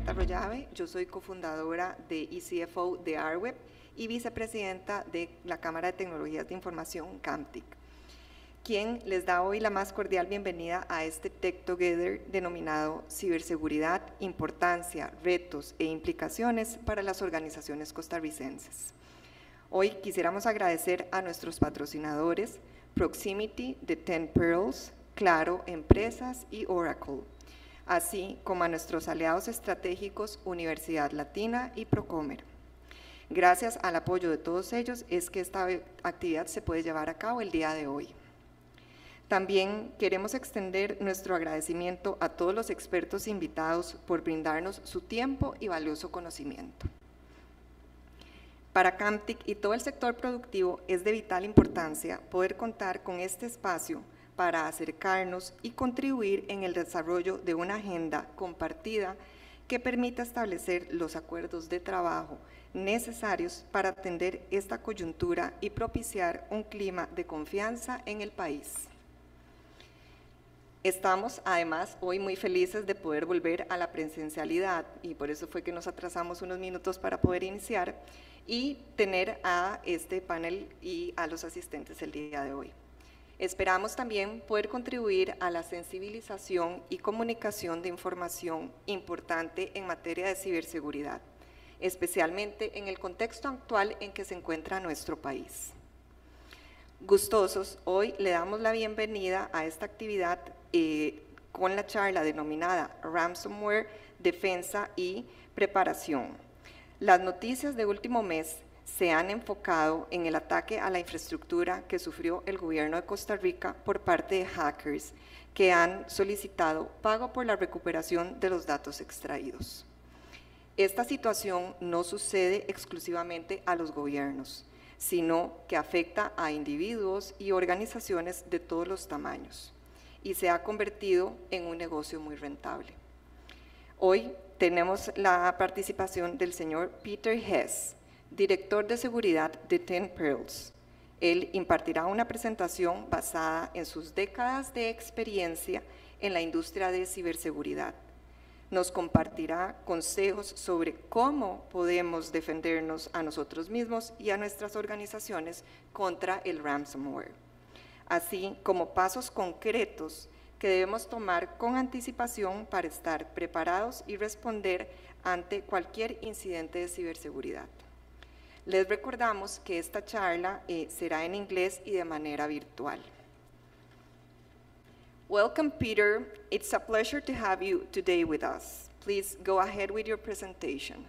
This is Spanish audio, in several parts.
Margarita Rollave, yo soy cofundadora de eCFO de Arweb y vicepresidenta de la Cámara de Tecnologías de Información, CAMTIC, quien les da hoy la más cordial bienvenida a este Tech Together denominado Ciberseguridad, Importancia, Retos e Implicaciones para las Organizaciones Costarricenses. Hoy quisiéramos agradecer a nuestros patrocinadores, Proximity de 10 Pearls, Claro Empresas y Oracle, así como a nuestros aliados estratégicos Universidad Latina y Procomer. Gracias al apoyo de todos ellos es que esta actividad se puede llevar a cabo el día de hoy. También queremos extender nuestro agradecimiento a todos los expertos invitados por brindarnos su tiempo y valioso conocimiento. Para CAMTIC y todo el sector productivo es de vital importancia poder contar con este espacio para acercarnos y contribuir en el desarrollo de una agenda compartida que permita establecer los acuerdos de trabajo necesarios para atender esta coyuntura y propiciar un clima de confianza en el país. Estamos además hoy muy felices de poder volver a la presencialidad y por eso fue que nos atrasamos unos minutos para poder iniciar y tener a este panel y a los asistentes el día de hoy. Esperamos también poder contribuir a la sensibilización y comunicación de información importante en materia de ciberseguridad, especialmente en el contexto actual en que se encuentra nuestro país. Gustosos, hoy le damos la bienvenida a esta actividad con la charla denominada Ransomware, Defensa y Preparación. Las noticias de último mes se han enfocado en el ataque a la infraestructura que sufrió el gobierno de Costa Rica por parte de hackers que han solicitado pago por la recuperación de los datos extraídos. Esta situación no sucede exclusivamente a los gobiernos, sino que afecta a individuos y organizaciones de todos los tamaños y se ha convertido en un negocio muy rentable. Hoy tenemos la participación del señor Peter Hess, director de seguridad de 10 Pearls. Él impartirá una presentación basada en sus décadas de experiencia en la industria de ciberseguridad. Nos compartirá consejos sobre cómo podemos defendernos a nosotros mismos y a nuestras organizaciones contra el ransomware, así como pasos concretos que debemos tomar con anticipación para estar preparados y responder ante cualquier incidente de ciberseguridad. Les recordamos que esta charla será en inglés y de manera virtual. Welcome, Peter. It's a pleasure to have you today with us. Please go ahead with your presentation.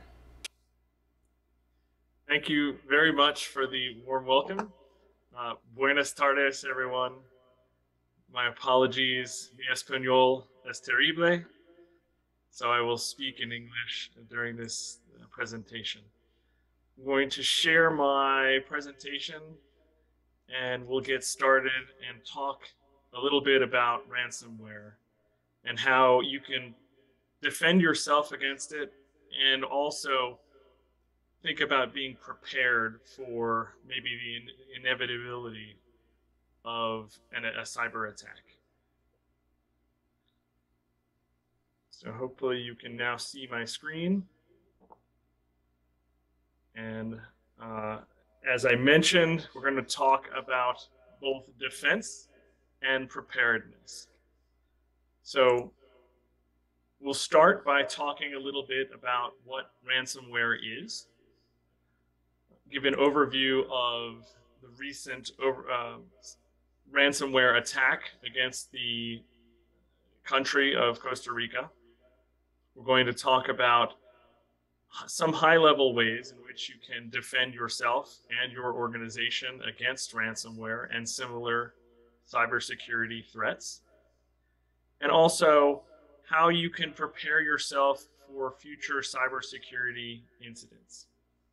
Thank you very much for the warm welcome. Buenas tardes, everyone. My apologies, mi español es terrible, so I will speak in English during this presentation. I'm going to share my presentation and we'll get started and talk a little bit about ransomware and how you can defend yourself against it and also think about being prepared for maybe the inevitability of a cyber attack. So hopefully you can now see my screen. And as I mentioned, we're going to talk about both defense and preparedness. So we'll start by talking a little bit about what ransomware is, give an overview of the recent ransomware attack against the country of Costa Rica. We're going to talk about some high-level ways in which you can defend yourself and your organization against ransomware and similar cybersecurity threats, and also how you can prepare yourself for future cybersecurity incidents.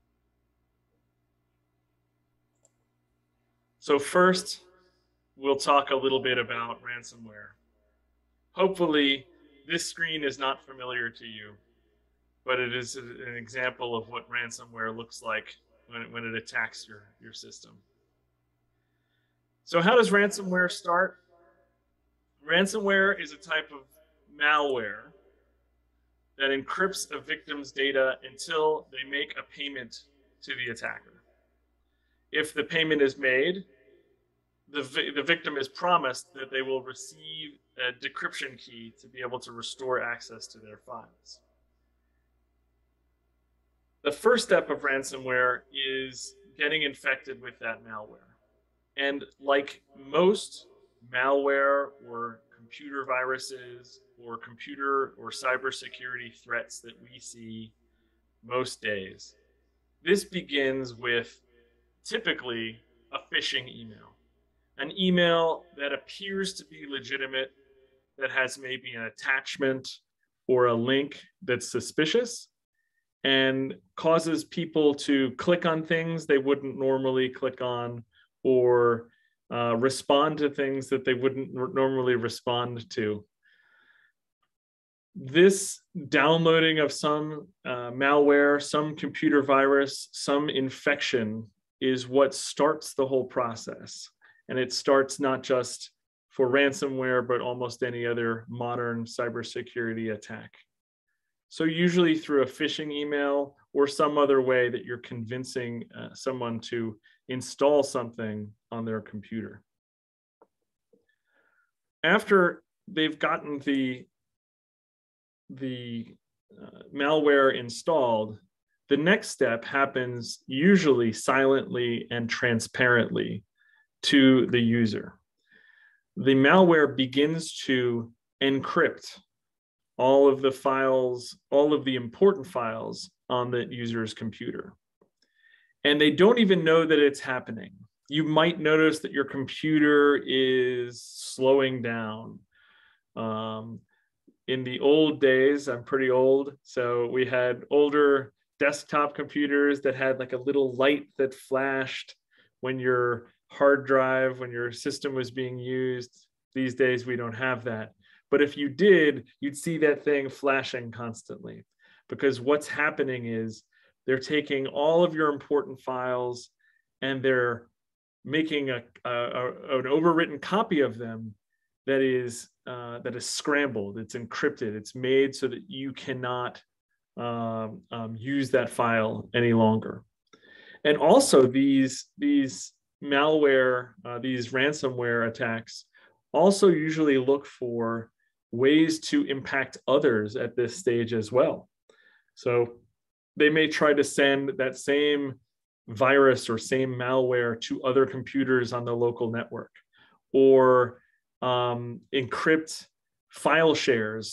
So first, we'll talk a little bit about ransomware. Hopefully, this screen is not familiar to you, but it is an example of what ransomware looks like when it attacks your system. So how does ransomware start? Ransomware is a type of malware that encrypts a victim's data until they make a payment to the attacker. If the payment is made, the victim is promised that they will receive a decryption key to be able to restore access to their files. The first step of ransomware is getting infected with that malware. And like most malware or computer viruses or computer or cybersecurity threats that we see most days, this begins with typically a phishing email. An email that appears to be legitimate, that has maybe an attachment or a link that's suspicious and causes people to click on things they wouldn't normally click on, or respond to things that they wouldn't normally respond to. This downloading of some malware, some computer virus, some infection is what starts the whole process. And it starts not just for ransomware, but almost any other modern cybersecurity attack. So usually through a phishing email or some other way that you're convincing someone to install something on their computer. After they've gotten the malware installed, the next step happens usually silently and transparently to the user. The malware begins to encrypt all of the files, all of the important files on the user's computer. And they don't even know that it's happening. You might notice that your computer is slowing down. In the old days, I'm pretty old, so we had older desktop computers that had like a little light that flashed when your hard drive, when your system was being used. These days, we don't have that. But if you did, you'd see that thing flashing constantly, because what's happening is they're taking all of your important files and they're making an overwritten copy of them that is scrambled, it's encrypted, it's made so that you cannot use that file any longer. And also these malware, these ransomware attacks also usually look for ways to impact others at this stage as well. So they may try to send that same virus or same malware to other computers on the local network, or encrypt file shares,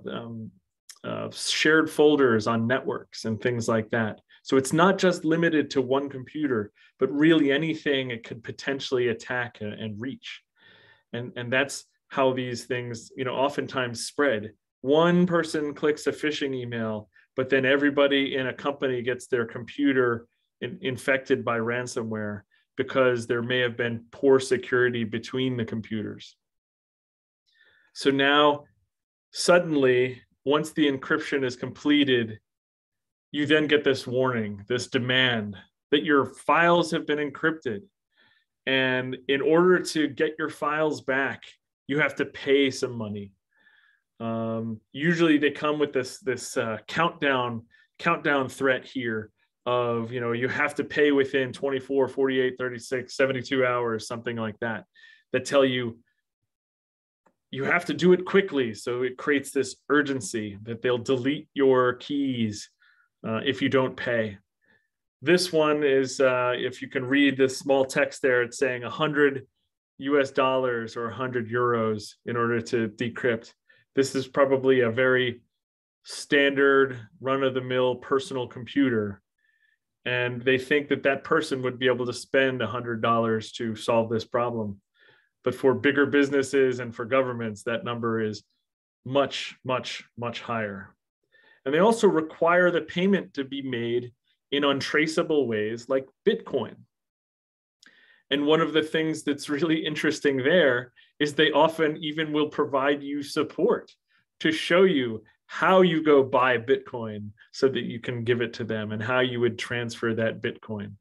shared folders on networks and things like that. So it's not just limited to one computer, but really anything it could potentially attack and reach. And that's how these things, oftentimes spread. One person clicks a phishing email, but then everybody in a company gets their computer infected by ransomware because there may have been poor security between the computers. So now, suddenly, once the encryption is completed, you then get this warning, this demand that your files have been encrypted. And in order to get your files back, you have to pay some money. Usually they come with this countdown threat here of, you have to pay within 24, 48, 36, 72 hours, something like that, that tell you you have to do it quickly. So it creates this urgency that they'll delete your keys if you don't pay. This one is, if you can read this small text there, it's saying $100 or 100 euros in order to decrypt. This is probably a very standard run-of-the-mill personal computer. And they think that that person would be able to spend $100 to solve this problem. But for bigger businesses and for governments, that number is much, much, much higher. And they also require the payment to be made in untraceable ways like Bitcoin. And one of the things that's really interesting there is they often even will provide you support to show you how you go buy Bitcoin so that you can give it to them and how you would transfer that Bitcoin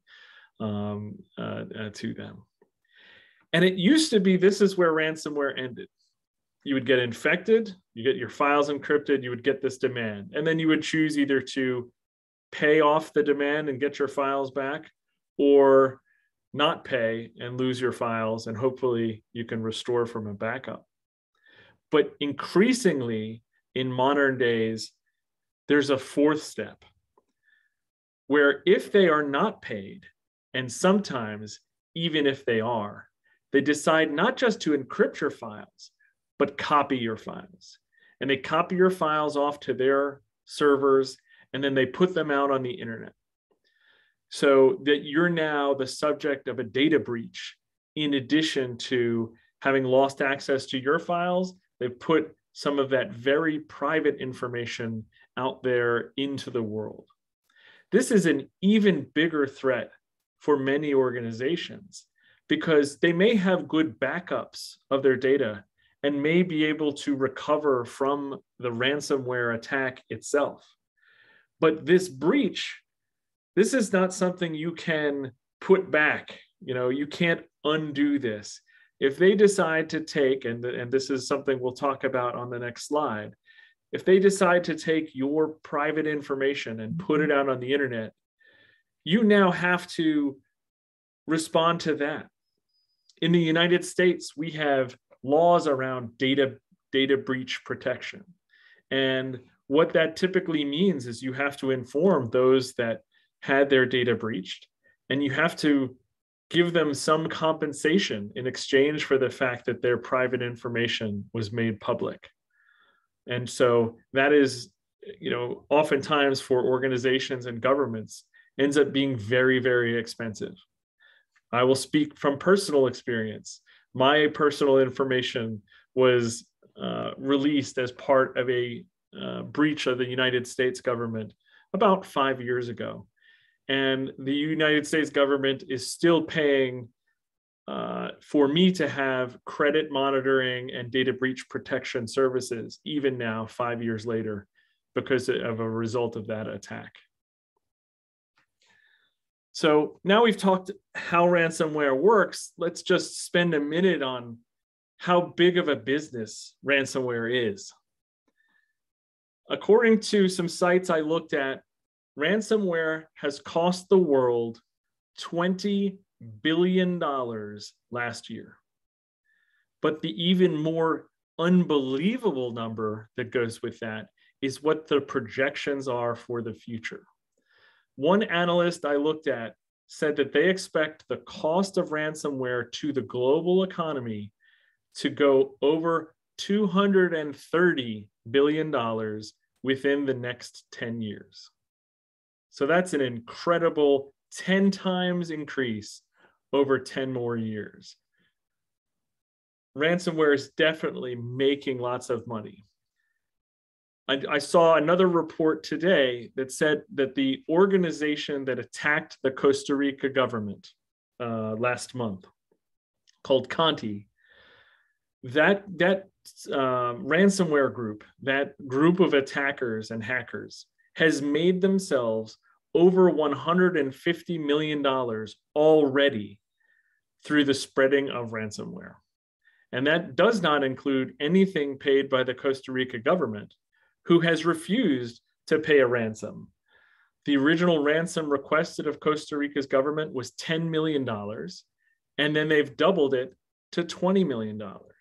to them. And it used to be this is where ransomware ended. you would get infected, you get your files encrypted, you would get this demand. And then you would choose either to pay off the demand and get your files back, or not pay and lose your files, and hopefully you can restore from a backup. But increasingly in modern days, there's a fourth step where if they are not paid, and sometimes even if they are, they decide not just to encrypt your files, but copy your files. And they copy your files off to their servers, and then they put them out on the internet. So that you're now the subject of a data breach. In addition to having lost access to your files, they've put some of that very private information out there into the world. This is an even bigger threat for many organizations because they may have good backups of their data and may be able to recover from the ransomware attack itself. But this breach, this is not something you can put back. You can't undo this. If they decide to take, and this is something we'll talk about on the next slide, if they decide to take your private information and put it out on the internet, you now have to respond to that. In the United States, we have laws around data breach protection. And what that typically means is you have to inform those that had their data breached, and you have to give them some compensation in exchange for the fact that their private information was made public. And so that is, oftentimes for organizations and governments, ends up being very, very expensive. I will speak from personal experience. My personal information was released as part of a breach of the United States government about 5 years ago. And the United States government is still paying for me to have credit monitoring and data breach protection services, even now, 5 years later, because of a result of that attack. So now we've talked how ransomware works. Let's just spend a minute on how big of a business ransomware is. According to some sites I looked at, ransomware has cost the world $20 billion last year. But the even more unbelievable number that goes with that is what the projections are for the future. One analyst I looked at said that they expect the cost of ransomware to the global economy to go over $230 billion within the next 10 years. So that's an incredible 10 times increase over 10 more years. Ransomware is definitely making lots of money. I saw another report today that said that the organization that attacked the Costa Rica government last month, called Conti, that ransomware group, that group of attackers and hackers, has made themselves over $150 million already through the spreading of ransomware. And that does not include anything paid by the Costa Rica government, who has refused to pay a ransom. The original ransom requested of Costa Rica's government was $10 million, and then they've doubled it to $20 million.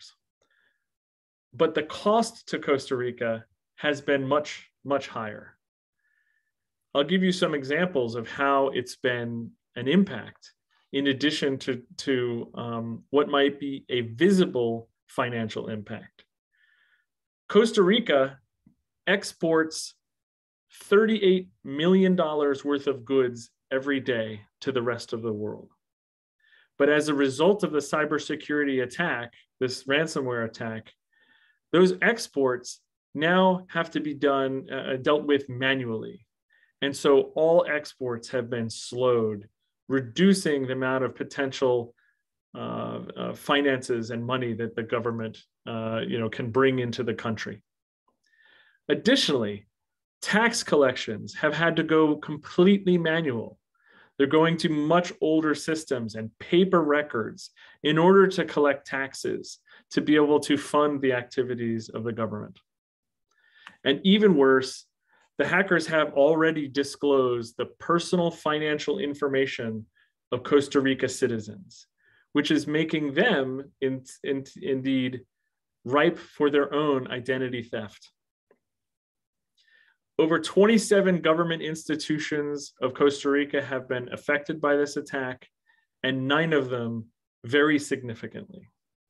But the cost to Costa Rica has been much, much higher. I'll give you some examples of how it's been an impact, in addition to what might be a visible financial impact. Costa Rica exports $38 million worth of goods every day to the rest of the world. But as a result of the cybersecurity attack, this ransomware attack, those exports now have to be dealt with manually. And so all exports have been slowed, reducing the amount of potential finances and money that the government can bring into the country. Additionally, tax collections have had to go completely manual. They're going to much older systems and paper records in order to collect taxes to be able to fund the activities of the government. And even worse, the hackers have already disclosed the personal financial information of Costa Rica citizens, which is making them indeed ripe for their own identity theft. Over 27 government institutions of Costa Rica have been affected by this attack, and 9 of them very significantly.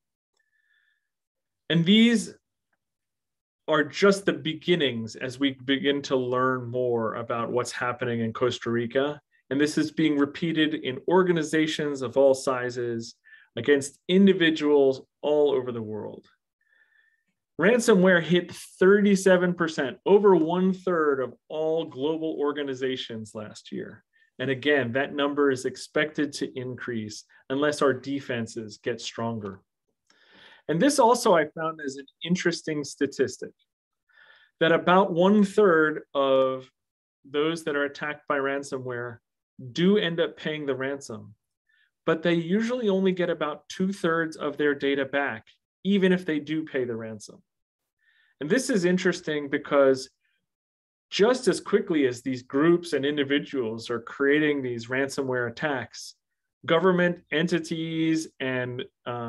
And these are just the beginnings as we begin to learn more about what's happening in Costa Rica. And this is being repeated in organizations of all sizes against individuals all over the world. Ransomware hit 37%, over 1/3 of all global organizations last year. And again, that number is expected to increase unless our defenses get stronger. And this also I found as an interesting statistic, that about 1/3 of those that are attacked by ransomware do end up paying the ransom, but they usually only get about 2/3 of their data back, even if they do pay the ransom. And this is interesting because just as quickly as these groups and individuals are creating these ransomware attacks, government entities and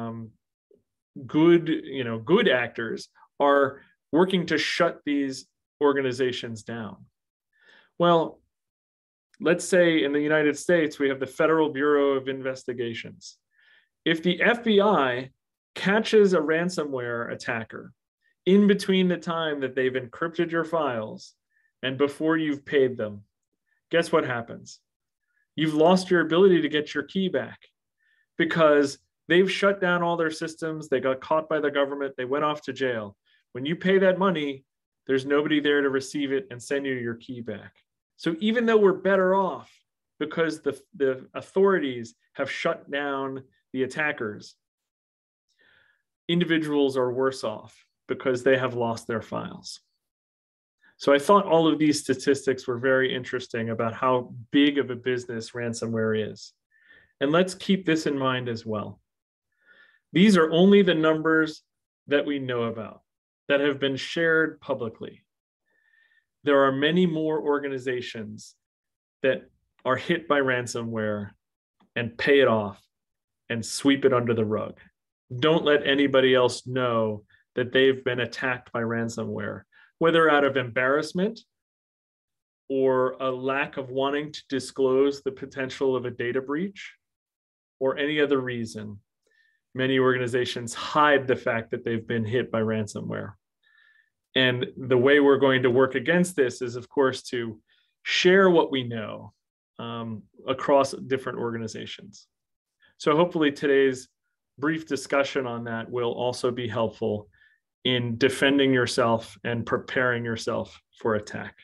good actors are working to shut these organizations down. Well, let's say in the United States, we have the Federal Bureau of Investigations. If the FBI catches a ransomware attacker in between the time that they've encrypted your files and before you've paid them, guess what happens? You've lost your ability to get your key back because they've shut down all their systems. They got caught by the government. They went off to jail. When you pay that money, there's nobody there to receive it and send you your key back. So even though we're better off because the authorities have shut down the attackers, individuals are worse off because they have lost their files. So I thought all of these statistics were very interesting about how big of a business ransomware is. And let's keep this in mind as well. These are only the numbers that we know about, that have been shared publicly. There are many more organizations that are hit by ransomware and pay it off and sweep it under the rug. Don't let anybody else know that they've been attacked by ransomware, whether out of embarrassment or a lack of wanting to disclose the potential of a data breach or any other reason. Many organizations hide the fact that they've been hit by ransomware. And the way we're going to work against this is, of course, to share what we know across different organizations. So hopefully today's brief discussion on that will also be helpful in defending yourself and preparing yourself for attack.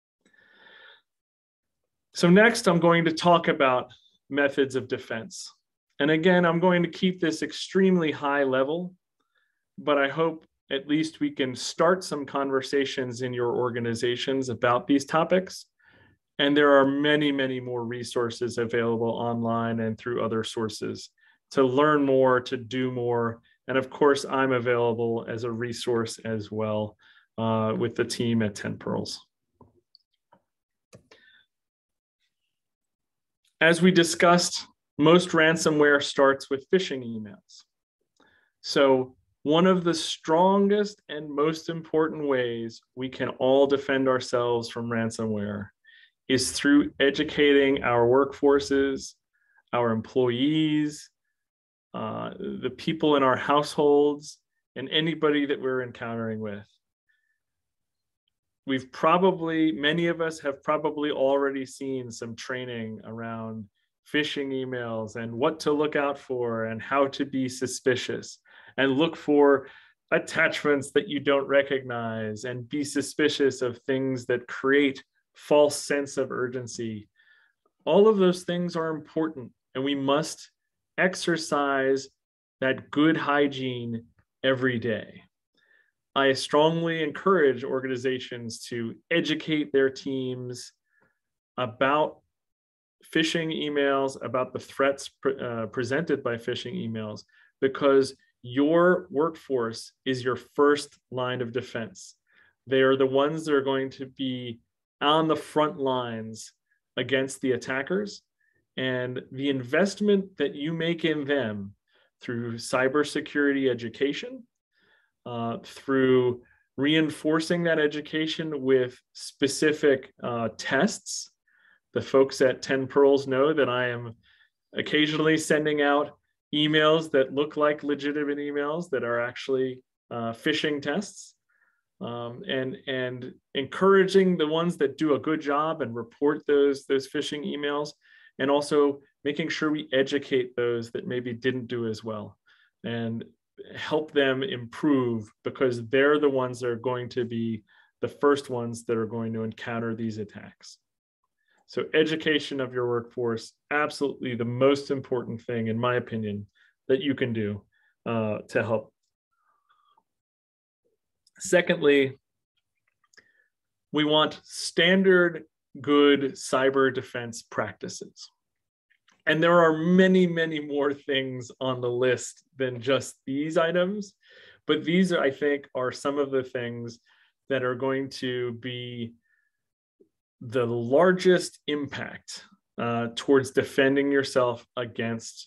So next, I'm going to talk about methods of defense. And again, I'm going to keep this extremely high level, but I hope at least we can start some conversations in your organizations about these topics. And there are many, many more resources available online and through other sources to learn more, to do more. And of course, I'm available as a resource as well with the team at 10 Pearls. As we discussed, most ransomware starts with phishing emails. So one of the strongest and most important ways we can all defend ourselves from ransomware is through educating our workforces, our employees, the people in our households, and anybody that we're encountering with. Many of us have probably already seen some training around phishing emails and what to look out for and how to be suspicious and look for attachments that you don't recognize and be suspicious of things that create false sense of urgency. All of those things are important, and we must exercise that good hygiene every day. I strongly encourage organizations to educate their teams about phishing emails, about the threats presented by phishing emails, because your workforce is your first line of defense. They are the ones that are going to be on the front lines against the attackers. And the investment that you make in them through cybersecurity education, through reinforcing that education with specific tests. The folks at 10 Pearls know that I am occasionally sending out emails that look like legitimate emails that are actually phishing tests, and encouraging the ones that do a good job and report those phishing emails, and also making sure we educate those that maybe didn't do as well and help them improve, because they're the ones that are going to be the first ones that are going to encounter these attacks. So education of your workforce, absolutely the most important thing, in my opinion, that you can do to help. Secondly, we want standard good cyber defense practices. And there are many, many more things on the list than just these items, but these, I think, are some of the things that are going to be the largest impact towards defending yourself against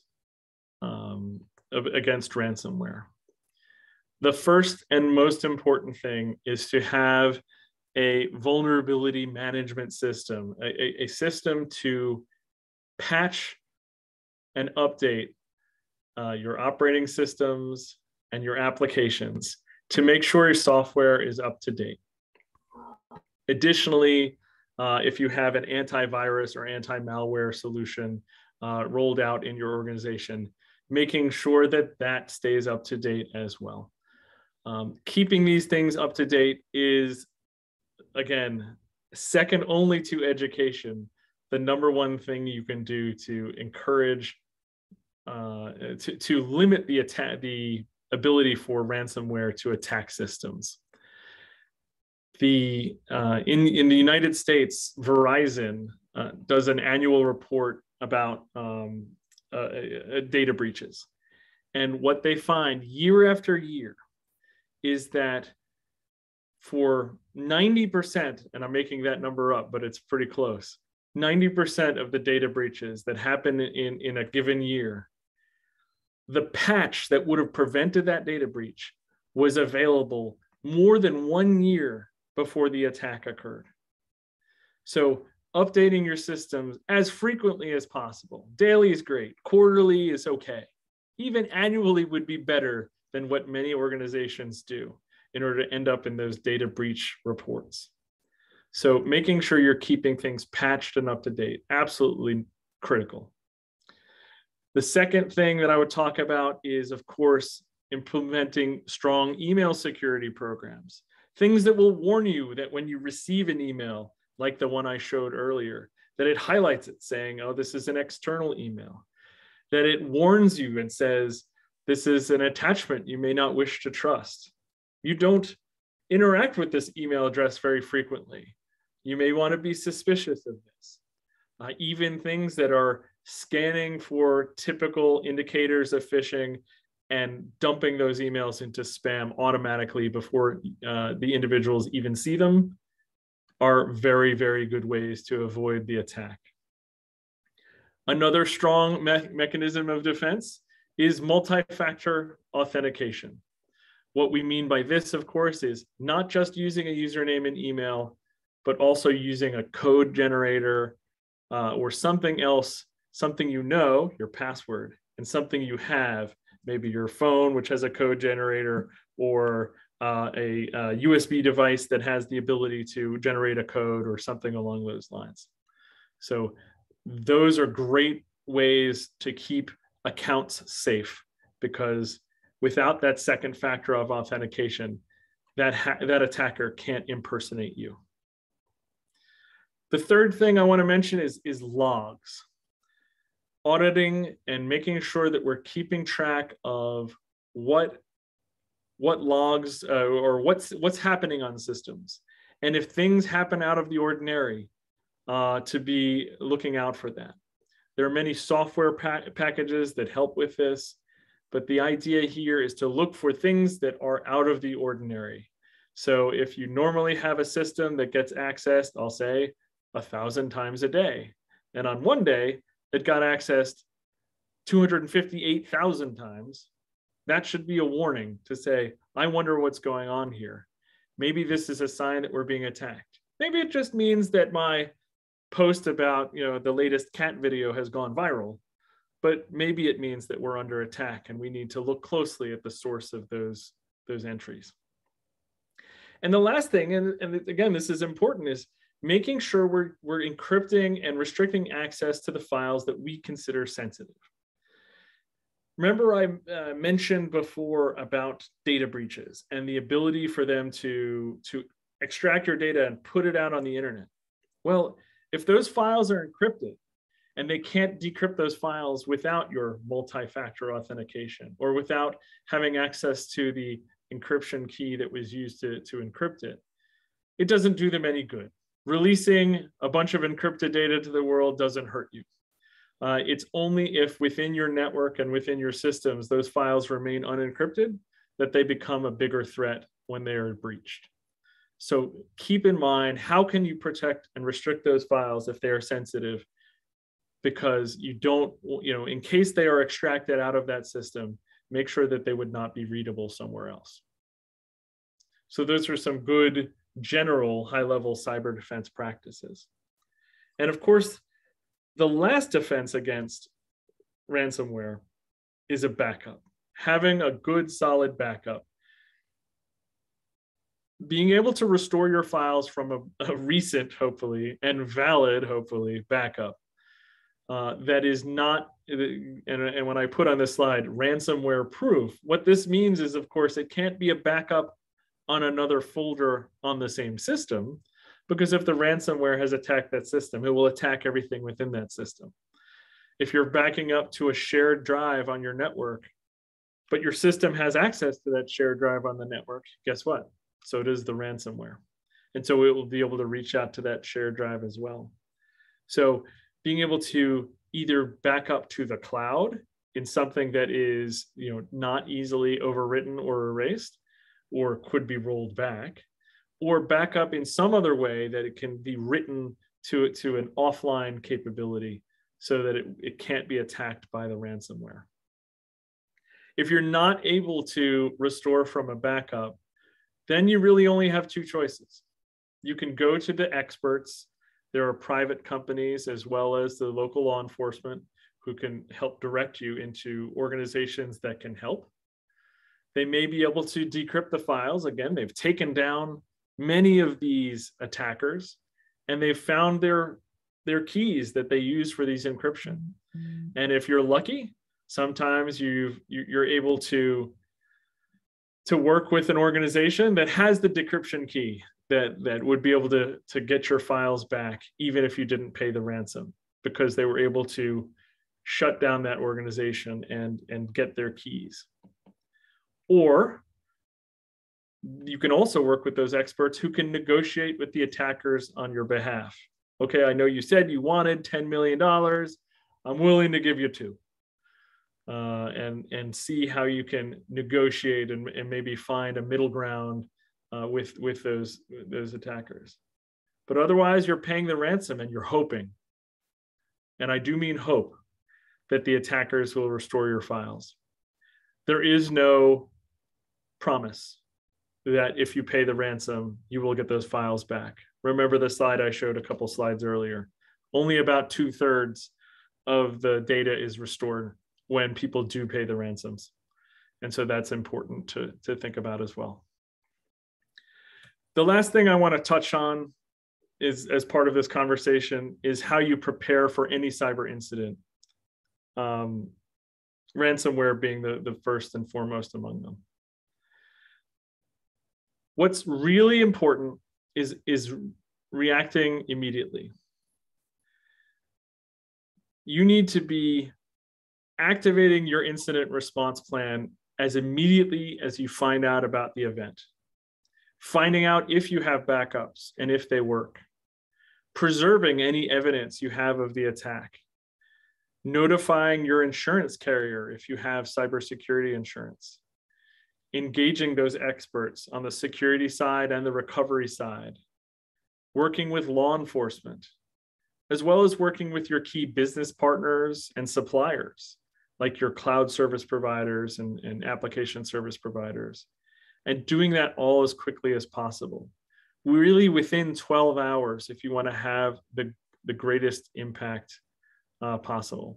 ransomware. The first and most important thing is to have a vulnerability management system, a system to patch and update your operating systems and your applications to make sure your software is up to date. Additionally, if you have an antivirus or anti-malware solution rolled out in your organization, making sure that that stays up to date as well. Keeping these things up to date is, again, second only to education, the number one thing you can do to encourage, to limit the ability for ransomware to attack systems. In the United States, Verizon does an annual report about data breaches. And what they find year after year is that for 90%, and I'm making that number up, but it's pretty close, 90% of the data breaches that happen in a given year, the patch that would have prevented that data breach was available more than 1 year before the attack occurred. So updating your systems as frequently as possible. Daily is great, quarterly is okay. Even annually would be better than what many organizations do in order to end up in those data breach reports. So making sure you're keeping things patched and up to date, absolutely critical. The second thing that I would talk about is, of course, implementing strong email security programs. Things that will warn you that when you receive an email, like the one I showed earlier, that it highlights it saying, oh, this is an external email. That it warns you and says, this is an attachment you may not wish to trust. You don't interact with this email address very frequently. You may want to be suspicious of this. Even things that are scanning for typical indicators of phishing and dumping those emails into spam automatically before the individuals even see them are very, very good ways to avoid the attack. Another strong mechanism of defense is multi-factor authentication. What we mean by this, of course, is not just using a username and email, but also using a code generator or something else, something you know, your password, and something you have, maybe your phone, which has a code generator, or a USB device that has the ability to generate a code or something along those lines. So those are great ways to keep accounts safe, because without that second factor of authentication, that attacker can't impersonate you. The third thing I want to mention is logs. Auditing and making sure that we're keeping track of what logs or what's happening on systems. And if things happen out of the ordinary, to be looking out for that. There are many software packages that help with this, but the idea here is to look for things that are out of the ordinary. So if you normally have a system that gets accessed, I'll say 1,000 times a day, and on one day it got accessed 258,000 times, that should be a warning to say, I wonder what's going on here. Maybe this is a sign that we're being attacked. Maybe it just means that my post about the latest cat video has gone viral, but maybe it means that we're under attack and we need to look closely at the source of those entries. And the last thing, and again, this is important, is making sure we're encrypting and restricting access to the files that we consider sensitive. Remember I mentioned before about data breaches and the ability for them to extract your data and put it out on the internet. Well, if those files are encrypted and they can't decrypt those files without your multi-factor authentication or without having access to the encryption key that was used to encrypt it, it doesn't do them any good. Releasing a bunch of encrypted data to the world doesn't hurt you. It's only if within your network and within your systems, those files remain unencrypted that they become a bigger threat when they are breached. So keep in mind, how can you protect and restrict those files if they are sensitive? Because you don't, in case they are extracted out of that system, make sure that they would not be readable somewhere else. So those are some good general high-level cyber defense practices. And of course, the last defense against ransomware is a backup. Having a good, solid backup. Being able to restore your files from a recent, hopefully, and valid, hopefully, backup that is not, and when I put on this slide, ransomware proof, what this means is, of course, it can't be a backup on another folder on the same system, because if the ransomware has attacked that system, it will attack everything within that system. If you're backing up to a shared drive on your network, but your system has access to that shared drive on the network, guess what? So does the ransomware. And so it will be able to reach out to that shared drive as well. So being able to either back up to the cloud in something that is not easily overwritten or erased, or could be rolled back, or back up in some other way that it can be written to an offline capability so that it can't be attacked by the ransomware. If you're not able to restore from a backup, then you really only have two choices. You can go to the experts. There are private companies as well as the local law enforcement who can help direct you into organizations that can help. They may be able to decrypt the files. Again, they've taken down many of these attackers and they've found their keys that they use for these encryption. And if you're lucky, sometimes you're able to work with an organization that has the decryption key that would be able to get your files back, even if you didn't pay the ransom, because they were able to shut down that organization and get their keys. Or you can also work with those experts who can negotiate with the attackers on your behalf. Okay, I know you said you wanted $10 million. I'm willing to give you $2. And see how you can negotiate and maybe find a middle ground with those attackers. But otherwise, you're paying the ransom and you're hoping, and I do mean hope, that the attackers will restore your files. There is no promise that if you pay the ransom, you will get those files back. Remember the slide I showed a couple slides earlier. Only about 2/3 of the data is restored when people do pay the ransoms. And so that's important to think about as well. The last thing I want to touch on is, as part of this conversation, is how you prepare for any cyber incident. Ransomware being the first and foremost among them. What's really important is reacting immediately. You need to be activating your incident response plan as immediately as you find out about the event. Finding out if you have backups and if they work. Preserving any evidence you have of the attack. notifying your insurance carrier if you have cybersecurity insurance, engaging those experts on the security side and the recovery side, working with law enforcement, as well as working with your key business partners and suppliers, like your cloud service providers and application service providers, and doing that all as quickly as possible. Really within 12 hours if you want to have the greatest impact possible.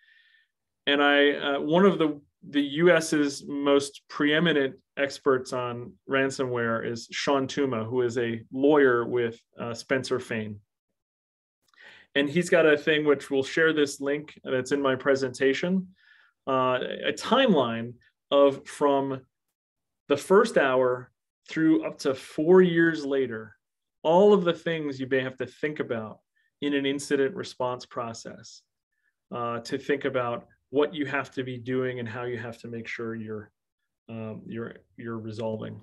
And one of the US's most preeminent experts on ransomware is Sean Tuma, who is a lawyer with Spencer Fane. And he's got a thing which we'll share this link that's in my presentation, a timeline of from the first hour through up to 4 years later, all of the things you may have to think about in an incident response process, to think about what you have to be doing and how you have to make sure you're resolving.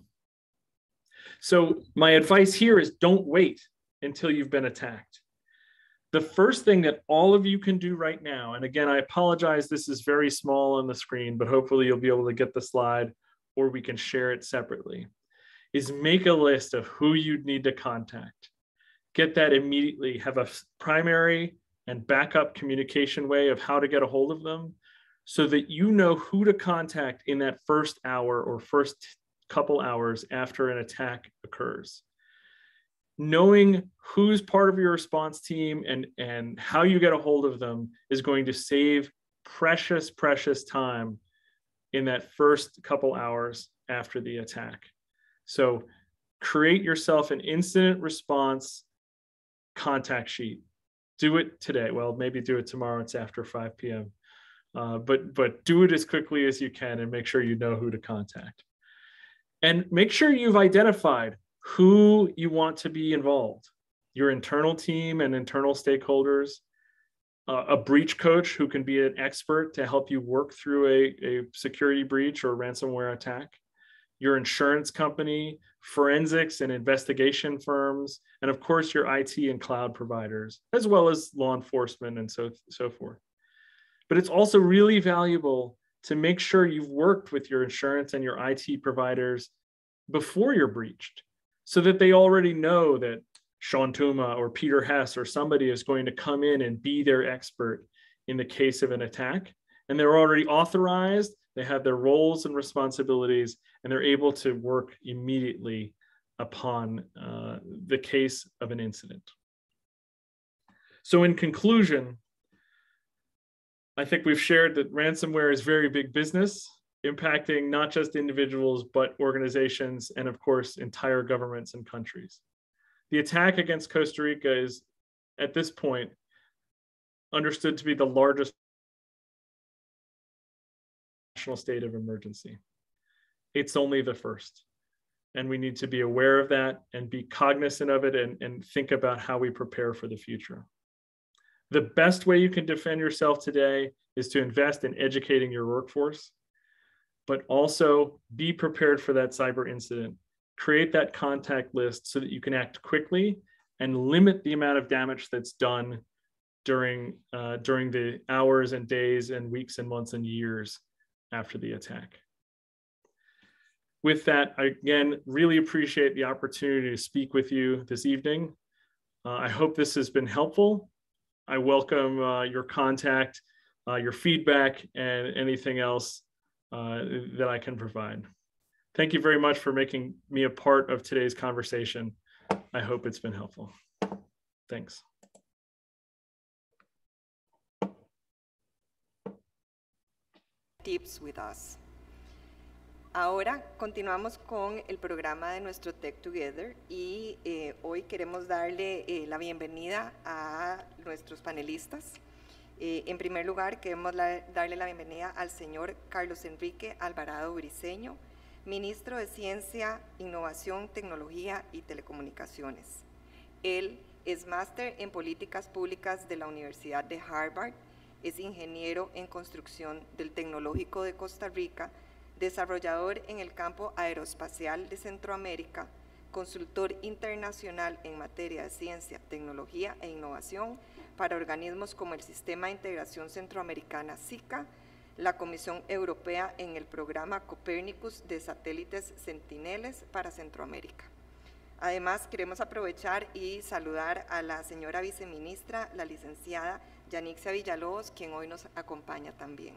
So my advice here is don't wait until you've been attacked. The first thing that all of you can do right now, and again, I apologize, this is very small on the screen, but hopefully you'll be able to get the slide or we can share it separately, is make a list of who you'd need to contact. Get that immediately, have a primary and backup communication way of how to get a hold of them so that you know who to contact in that first hour or first couple hours after an attack occurs. Knowing who's part of your response team and how you get a hold of them is going to save precious, precious time in that first couple hours after the attack. So create yourself an incident response contact sheet. Do it today. Well, maybe do it tomorrow. It's after 5 p.m. But do it as quickly as you can and make sure you know who to contact. And make sure you've identified who you want to be involved. Your internal team and internal stakeholders, a breach coach who can be an expert to help you work through a security breach or ransomware attack, your insurance company, forensics and investigation firms, and of course your IT and cloud providers, as well as law enforcement and so forth. But it's also really valuable to make sure you've worked with your insurance and your IT providers before you're breached, so that they already know that Sean Tuma or Peter Hess or somebody is going to come in and be their expert in the case of an attack. And they're already authorized, they have their roles and responsibilities, and they're able to work immediately upon the case of an incident. So in conclusion, I think we've shared that ransomware is very big business, impacting not just individuals, but organizations, and of course, entire governments and countries. The attack against Costa Rica is, at this point, understood to be the largest national state of emergency. It's only the first. And we need to be aware of that and be cognizant of it and think about how we prepare for the future. The best way you can defend yourself today is to invest in educating your workforce, but also be prepared for that cyber incident. Create that contact list so that you can act quickly and limit the amount of damage that's done during the hours and days and weeks and months and years after the attack. With that, I again really appreciate the opportunity to speak with you this evening. I hope this has been helpful. I welcome your contact, your feedback, and anything else that I can provide. Thank you very much for making me a part of today's conversation. I hope it's been helpful. Thanks. Tips with us. Ahora continuamos con el programa de nuestro Tech Together y hoy queremos darle la bienvenida a nuestros panelistas. En primer lugar, queremos darle la bienvenida al señor Carlos Enrique Alvarado Briceño, Ministro de Ciencia, Innovación, Tecnología y Telecomunicaciones. Él es máster en Políticas Públicas de la Universidad de Harvard, es ingeniero en construcción del Tecnológico de Costa Rica, desarrollador en el campo aeroespacial de Centroamérica, consultor internacional en materia de ciencia, tecnología e innovación para organismos como el Sistema de Integración Centroamericana SICA, la Comisión Europea en el programa Copernicus de satélites Centineles para Centroamérica. Además, queremos aprovechar y saludar a la señora viceministra, la licenciada Yanixia Villalobos, quien hoy nos acompaña también.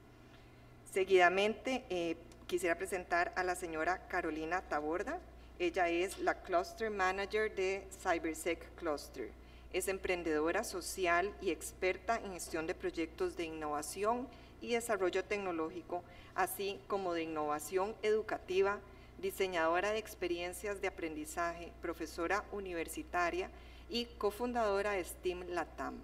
Seguidamente, quisiera presentar a la señora Carolina Taborda. Ella es la Cluster Manager de CyberSec Cluster. Es emprendedora social y experta en gestión de proyectos de innovación y desarrollo tecnológico, así como de innovación educativa, diseñadora de experiencias de aprendizaje, profesora universitaria y cofundadora de STEAM Latam.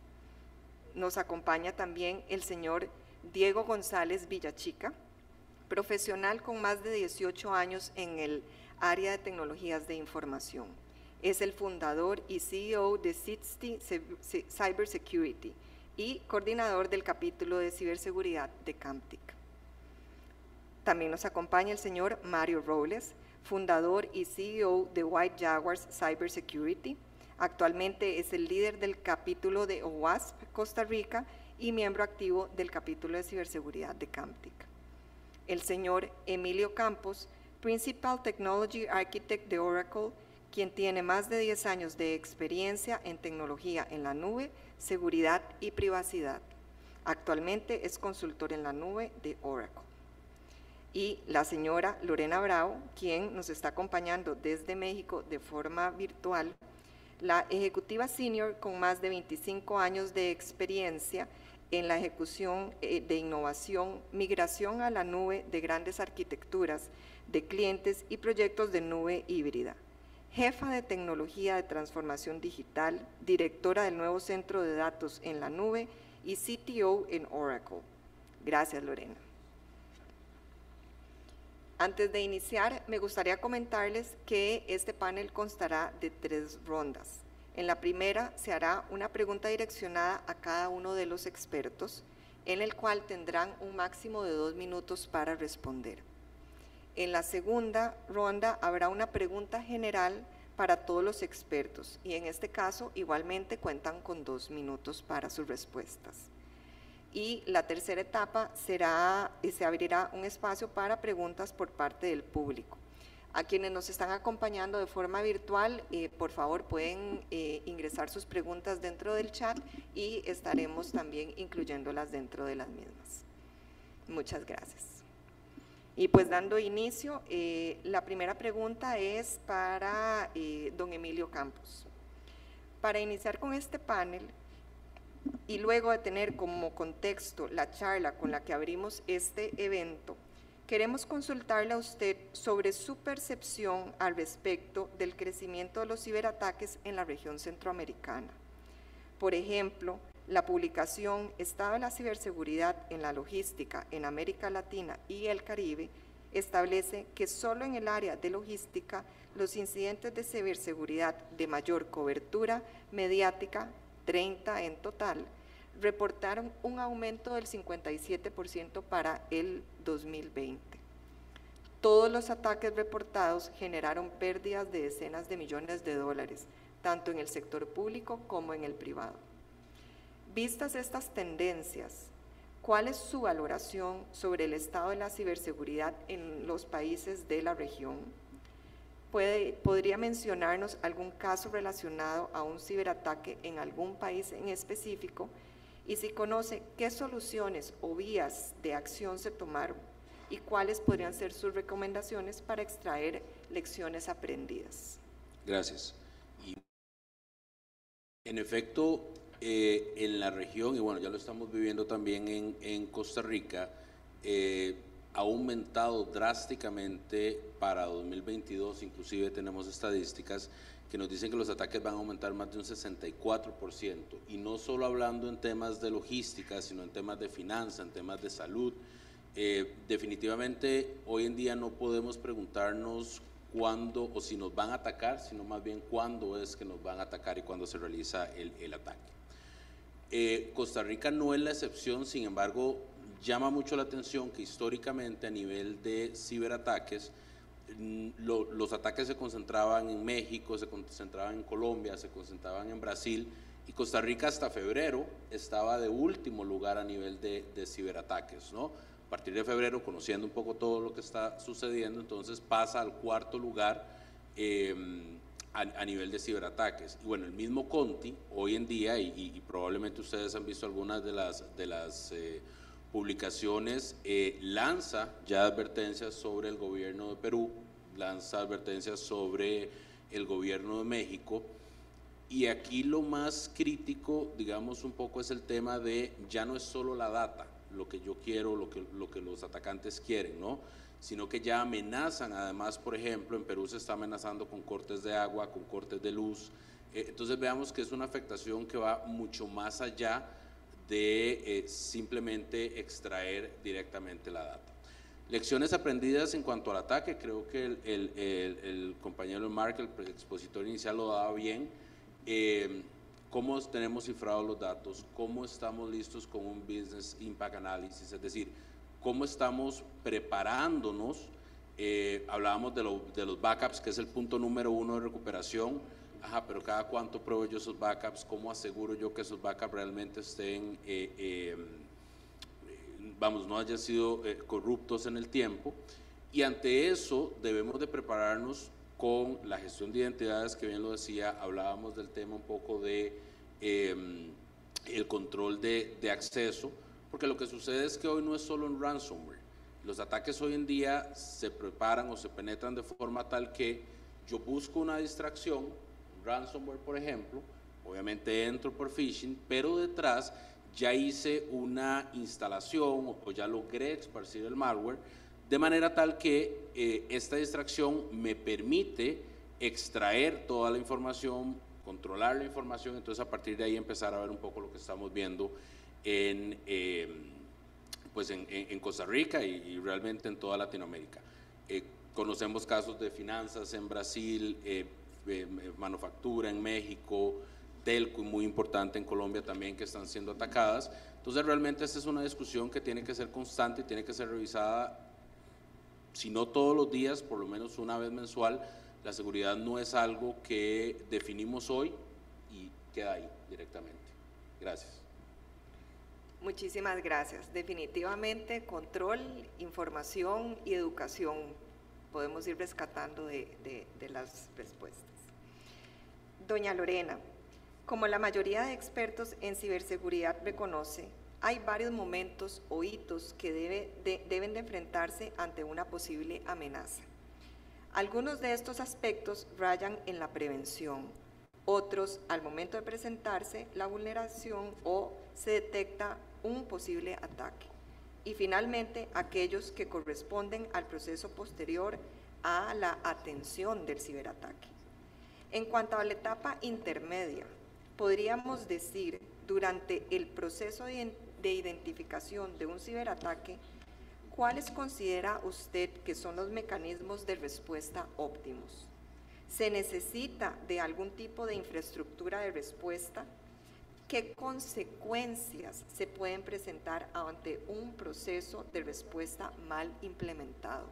Nos acompaña también el señor Diego González Villachica, profesional con más de 18 años en el área de tecnologías de información. Es el fundador y CEO de CITSTI Cybersecurity y coordinador del capítulo de ciberseguridad de CAMTIC. También nos acompaña el señor Mario Robles, fundador y CEO de White Jaguars Cybersecurity. Actualmente es el líder del capítulo de OWASP Costa Rica y miembro activo del capítulo de ciberseguridad de CAMTIC. El señor Emilio Campos, Principal Technology Architect de Oracle, quien tiene más de 10 años de experiencia en tecnología en la nube, seguridad y privacidad. Actualmente es consultor en la nube de Oracle. Y la señora Lorena Bravo, quien nos está acompañando desde México de forma virtual, la ejecutiva senior con más de 25 años de experiencia en la ejecución de innovación, migración a la nube de grandes arquitecturas de clientes y proyectos de nube híbrida. Jefa de tecnología de transformación digital, directora del nuevo centro de datos en la nube y CTO en Oracle. Gracias, Lorena. Antes de iniciar, me gustaría comentarles que este panel constará de 3 rondas. En la primera se hará una pregunta direccionada a cada uno de los expertos, en el cual tendrán un máximo de 2 minutos para responder. En la segunda ronda habrá una pregunta general para todos los expertos y en este caso igualmente cuentan con 2 minutos para sus respuestas. Y la tercera etapa se abrirá un espacio para preguntas por parte del público. A quienes nos están acompañando de forma virtual, por favor pueden ingresar sus preguntas dentro del chat y estaremos también incluyéndolas dentro de las mismas. Muchas gracias. Y pues dando inicio, la primera pregunta es para don Emilio Campos. Para iniciar con este panel, y luego de tener como contexto la charla con la que abrimos este evento, queremos consultarle a usted sobre su percepción al respecto del crecimiento de los ciberataques en la región centroamericana. Por ejemplo, la publicación Estado de la ciberseguridad en la logística en América Latina y el Caribe establece que solo en el área de logística los incidentes de ciberseguridad de mayor cobertura mediática, 30 en total, reportaron un aumento del 57% para el 2020. Todos los ataques reportados generaron pérdidas de decenas de millones de dólares, tanto en el sector público como en el privado. Vistas estas tendencias, ¿cuál es su valoración sobre el estado de la ciberseguridad en los países de la región? ¿Podría mencionarnos algún caso relacionado a un ciberataque en algún país en específico? Y si conoce qué soluciones o vías de acción se tomaron y cuáles podrían ser sus recomendaciones para extraer lecciones aprendidas. Gracias. Y en efecto, en la región, y bueno, ya lo estamos viviendo también en Costa Rica, ha aumentado drásticamente para 2022, inclusive tenemos estadísticas que nos dicen que los ataques van a aumentar más de un 64%, y no solo hablando en temas de logística, sino en temas de finanzas, en temas de salud. Definitivamente hoy en día no podemos preguntarnos cuándo o si nos van a atacar, sino más bien cuándo es que nos van a atacar y cuándo se realiza el ataque. Costa Rica no es la excepción, sin embargo, llama mucho la atención que históricamente a nivel de ciberataques los ataques se concentraban en México, se concentraban en Colombia, se concentraban en Brasil, y Costa Rica hasta febrero estaba de último lugar a nivel de ciberataques, ¿no? A partir de febrero, conociendo un poco todo lo que está sucediendo, entonces pasa al cuarto lugar a nivel de ciberataques. Y bueno, el mismo Conti, hoy en día, y probablemente ustedes han visto algunas de las publicaciones, lanza ya advertencias sobre el gobierno de Perú, lanza advertencias sobre el gobierno de México, y aquí lo más crítico, digamos, un poco es el tema de ya no es solo la data, lo que yo quiero, lo que los atacantes quieren, ¿no? Sino que ya amenazan, además, por ejemplo, en Perú se está amenazando con cortes de agua, con cortes de luz, entonces veamos que es una afectación que va mucho más allá de simplemente extraer directamente la data. Lecciones aprendidas en cuanto al ataque, creo que el compañero Mark, el expositor inicial, lo daba bien. Cómo tenemos cifrados los datos, cómo estamos listos con un Business Impact Analysis, es decir, cómo estamos preparándonos. Hablábamos de los backups, que es el punto número 1 de recuperación. Ajá, pero cada cuánto pruebo yo esos backups, cómo aseguro yo que esos backups realmente estén, vamos, no hayan sido corruptos en el tiempo. Y ante eso debemos de prepararnos con la gestión de identidades, que bien lo decía, hablábamos del tema un poco de el control de acceso, porque lo que sucede es que hoy no es solo un ransomware. Los ataques hoy en día se preparan o se penetran de forma tal que yo busco una distracción, ransomware por ejemplo, obviamente entro por phishing, pero detrás ya hice una instalación o ya logré esparcir el malware, de manera tal que esta distracción me permite extraer toda la información, controlar la información, entonces a partir de ahí empezar a ver un poco lo que estamos viendo en Costa Rica y realmente en toda Latinoamérica. Conocemos casos de finanzas en Brasil, manufactura en México, telco muy importante en Colombia también, que están siendo atacadas. Entonces realmente esta es una discusión que tiene que ser constante y tiene que ser revisada, si no todos los días, por lo menos una vez mensual. La seguridad no es algo que definimos hoy y queda ahí directamente. Gracias. Muchísimas gracias. Definitivamente control, información y educación podemos ir rescatando de las respuestas. Doña Lorena, como la mayoría de expertos en ciberseguridad reconoce, hay varios momentos o hitos que deben de enfrentarse ante una posible amenaza. Algunos de estos aspectos rayan en la prevención, otros al momento de presentarse la vulneración o se detecta un posible ataque, y finalmente aquellos que corresponden al proceso posterior a la atención del ciberataque. En cuanto a la etapa intermedia, podríamos decir, durante el proceso de identificación de un ciberataque, ¿cuáles considera usted que son los mecanismos de respuesta óptimos? ¿Se necesita de algún tipo de infraestructura de respuesta? ¿Qué consecuencias se pueden presentar ante un proceso de respuesta mal implementado?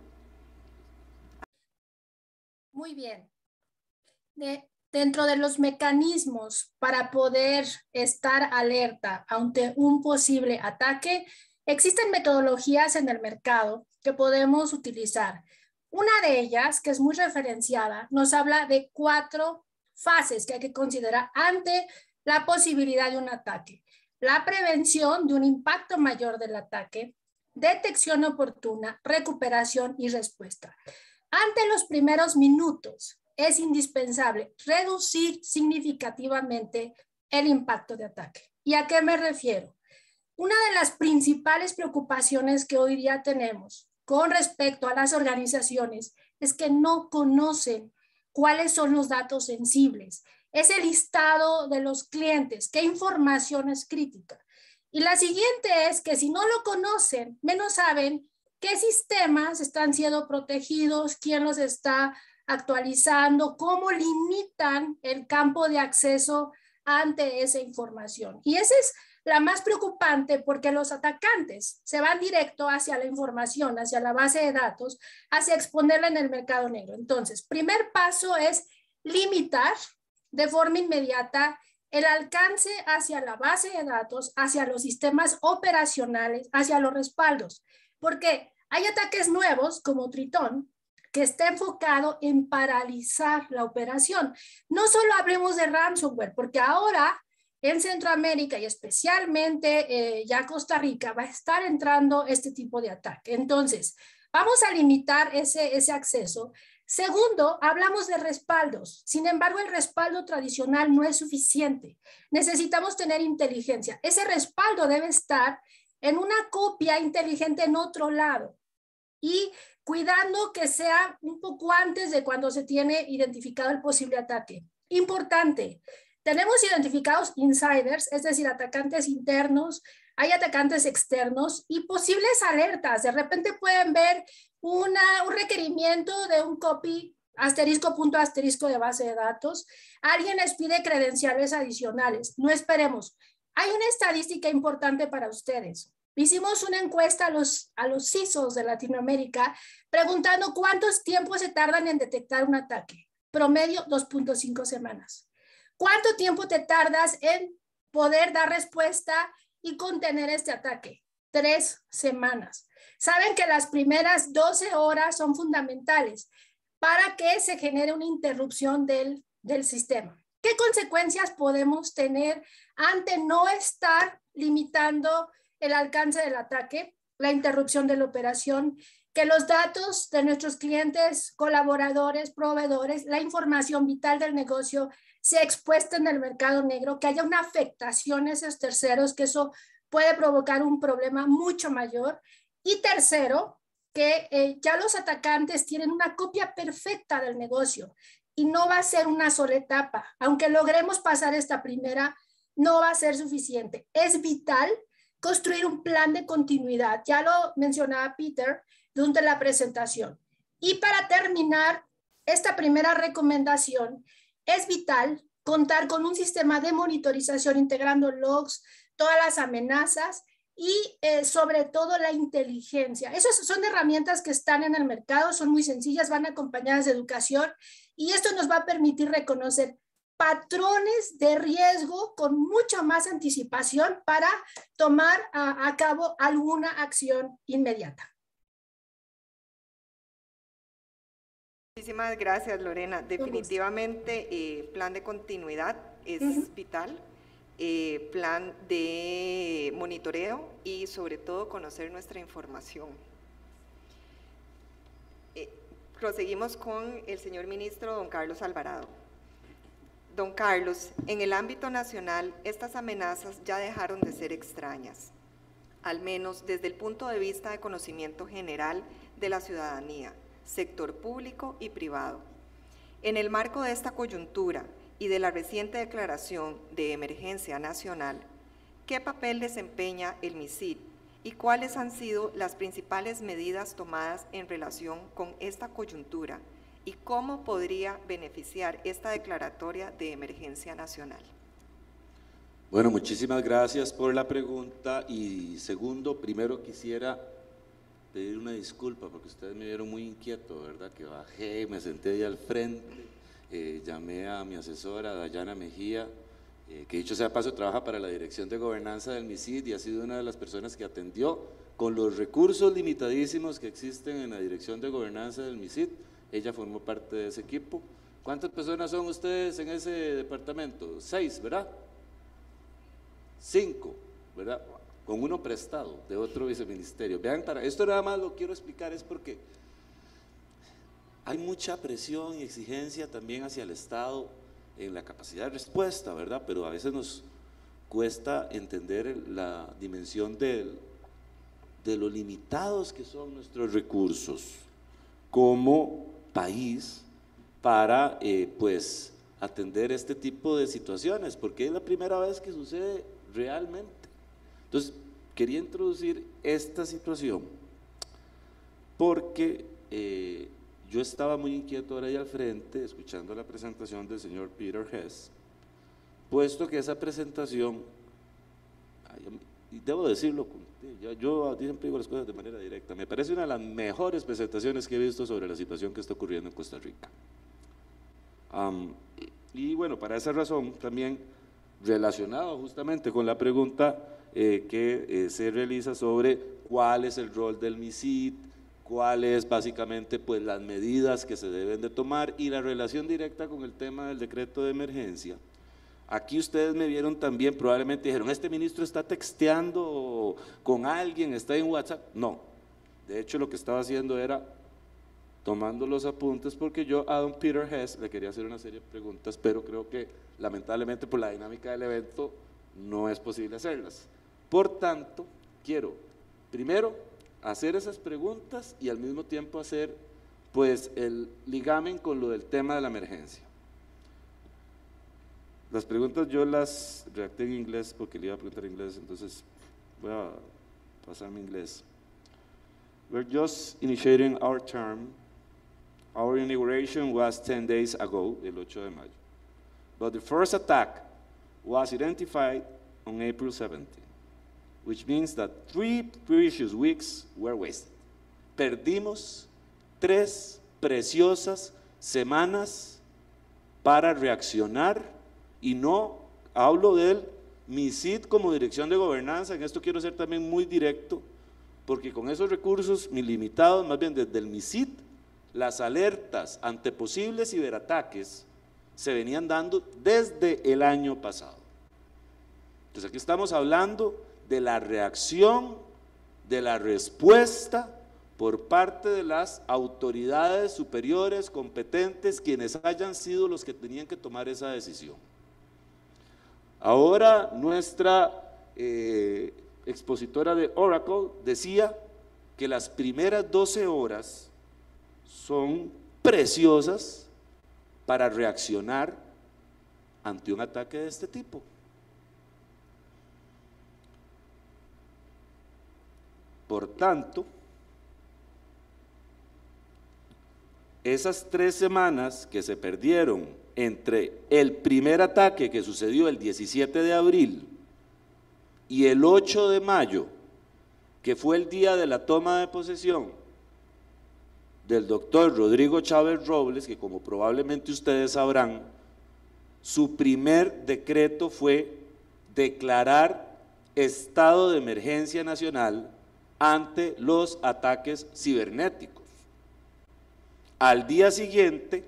Muy bien. Dentro de los mecanismos para poder estar alerta ante un posible ataque, existen metodologías en el mercado que podemos utilizar. Una de ellas, que es muy referenciada, nos habla de 4 fases que hay que considerar ante la posibilidad de un ataque. La prevención de un impacto mayor del ataque, detección oportuna, recuperación y respuesta. Ante los primeros minutos, es indispensable reducir significativamente el impacto de ataque. ¿Y a qué me refiero? Una de las principales preocupaciones que hoy día tenemos con respecto a las organizaciones es que no conocen cuáles son los datos sensibles, ese listado de los clientes, qué información es crítica. Y la siguiente es que si no lo conocen, menos saben qué sistemas están siendo protegidos, quién los está actualizando, cómo limitan el campo de acceso ante esa información. Y esa es la más preocupante porque los atacantes se van directo hacia la información, hacia la base de datos, hacia exponerla en el mercado negro. Entonces, primer paso es limitar de forma inmediata el alcance hacia la base de datos, hacia los sistemas operacionales, hacia los respaldos, porque hay ataques nuevos como Tritón, que está enfocado en paralizar la operación. No solo hablemos de ransomware, porque ahora en Centroamérica y especialmente ya Costa Rica va a estar entrando este tipo de ataque. Entonces, vamos a limitar ese acceso. Segundo, hablamos de respaldos. Sin embargo, el respaldo tradicional no es suficiente. Necesitamos tener inteligencia. Ese respaldo debe estar en una copia inteligente en otro lado y cuidando que sea un poco antes de cuando se tiene identificado el posible ataque. Importante, tenemos identificados insiders, es decir, atacantes internos, hay atacantes externos y posibles alertas. De repente pueden ver un requerimiento de un copy asterisco punto asterisco de base de datos. Alguien les pide credenciales adicionales. No esperemos. Hay una estadística importante para ustedes. Hicimos una encuesta a los CISOs de Latinoamérica preguntando cuántos tiempos se tardan en detectar un ataque. Promedio 2.5 semanas. ¿Cuánto tiempo te tardas en poder dar respuesta y contener este ataque? 3 semanas. Saben que las primeras 12 horas son fundamentales para que se genere una interrupción del sistema. ¿Qué consecuencias podemos tener ante no estar limitando el alcance del ataque? La interrupción de la operación, que los datos de nuestros clientes, colaboradores, proveedores, la información vital del negocio sea expuesta en el mercado negro, que haya una afectación a esos terceros, que eso puede provocar un problema mucho mayor. Y tercero, que ya los atacantes tienen una copia perfecta del negocio y no va a ser una sola etapa. Aunque logremos pasar esta primera, no va a ser suficiente. Es vital construir un plan de continuidad. Ya lo mencionaba Peter durante la presentación. Y para terminar esta primera recomendación, es vital contar con un sistema de monitorización integrando logs, todas las amenazas y sobre todo la inteligencia. Esas son herramientas que están en el mercado, son muy sencillas, van acompañadas de educación y esto nos va a permitir reconocer patrones de riesgo con mucha más anticipación para tomar a cabo alguna acción inmediata. Muchísimas gracias, Lorena. Definitivamente, plan de continuidad es vital, plan de monitoreo y sobre todo conocer nuestra información. Proseguimos con el señor ministro, don Carlos Alvarado. Don Carlos, en el ámbito nacional, estas amenazas ya dejaron de ser extrañas, al menos desde el punto de vista de conocimiento general de la ciudadanía, sector público y privado. En el marco de esta coyuntura y de la reciente declaración de emergencia nacional, ¿qué papel desempeña el MISID y cuáles han sido las principales medidas tomadas en relación con esta coyuntura y cómo podría beneficiar esta declaratoria de emergencia nacional? Bueno, muchísimas gracias por la pregunta y segundo, primero quisiera pedir una disculpa porque ustedes me vieron muy inquieto, ¿verdad? Que bajé, me senté ahí al frente, llamé a mi asesora, Dayana Mejía, que dicho sea paso trabaja para la Dirección de Gobernanza del MISID y ha sido una de las personas que atendió con los recursos limitadísimos que existen en la Dirección de Gobernanza del MISID. Ella formó parte de ese equipo. ¿Cuántas personas son ustedes en ese departamento? 6, ¿verdad? 5, ¿verdad? Con uno prestado de otro viceministerio. Vean, para esto nada más lo quiero explicar, es porque hay mucha presión y exigencia también hacia el Estado en la capacidad de respuesta, ¿verdad? Pero a veces nos cuesta entender la dimensión de lo limitados que son nuestros recursos como país para pues atender este tipo de situaciones, porque es la primera vez que sucede realmente. Entonces, quería introducir esta situación porque yo estaba muy inquieto ahora ahí al frente, escuchando la presentación del señor Peter Hess, puesto que esa presentación, ahí debo decirlo, yo siempre digo las cosas de manera directa, me parece una de las mejores presentaciones que he visto sobre la situación que está ocurriendo en Costa Rica. Y bueno, para esa razón también, relacionado justamente con la pregunta que se realiza sobre cuál es el rol del MISID, cuáles básicamente pues las medidas que se deben de tomar y la relación directa con el tema del decreto de emergencia. Aquí ustedes me vieron también, probablemente dijeron, este ministro está texteando con alguien, está en WhatsApp. No, de hecho lo que estaba haciendo era tomando los apuntes, porque yo a don Peter Hess le quería hacer una serie de preguntas, pero creo que lamentablemente por la dinámica del evento no es posible hacerlas. Por tanto, quiero primero hacer esas preguntas y al mismo tiempo hacer pues el ligamen con lo del tema de la emergencia. Las preguntas yo las redacté en inglés porque le iba a preguntar en inglés, entonces voy a pasarme inglés. We're just initiating our term. Our inauguration was 10 days ago, el 8 de mayo. But the first attack was identified on April 17, which means that 3 precious weeks were wasted. Perdimos 3 preciosas semanas para reaccionar, y no hablo del MISID como dirección de gobernanza, en esto quiero ser también muy directo, porque con esos recursos limitados, más bien desde el MISID, las alertas ante posibles ciberataques se venían dando desde el año pasado. Entonces aquí estamos hablando de la reacción, de la respuesta por parte de las autoridades superiores competentes, quienes hayan sido los que tenían que tomar esa decisión. Ahora nuestra expositora de Oracle decía que las primeras 12 horas son preciosas para reaccionar ante un ataque de este tipo. Por tanto, esas 3 semanas que se perdieron entre el primer ataque que sucedió el 17 de abril y el 8 de mayo, que fue el día de la toma de posesión del doctor Rodrigo Chávez Robles, que como probablemente ustedes sabrán, su primer decreto fue declarar estado de emergencia nacional ante los ataques cibernéticos. Al día siguiente,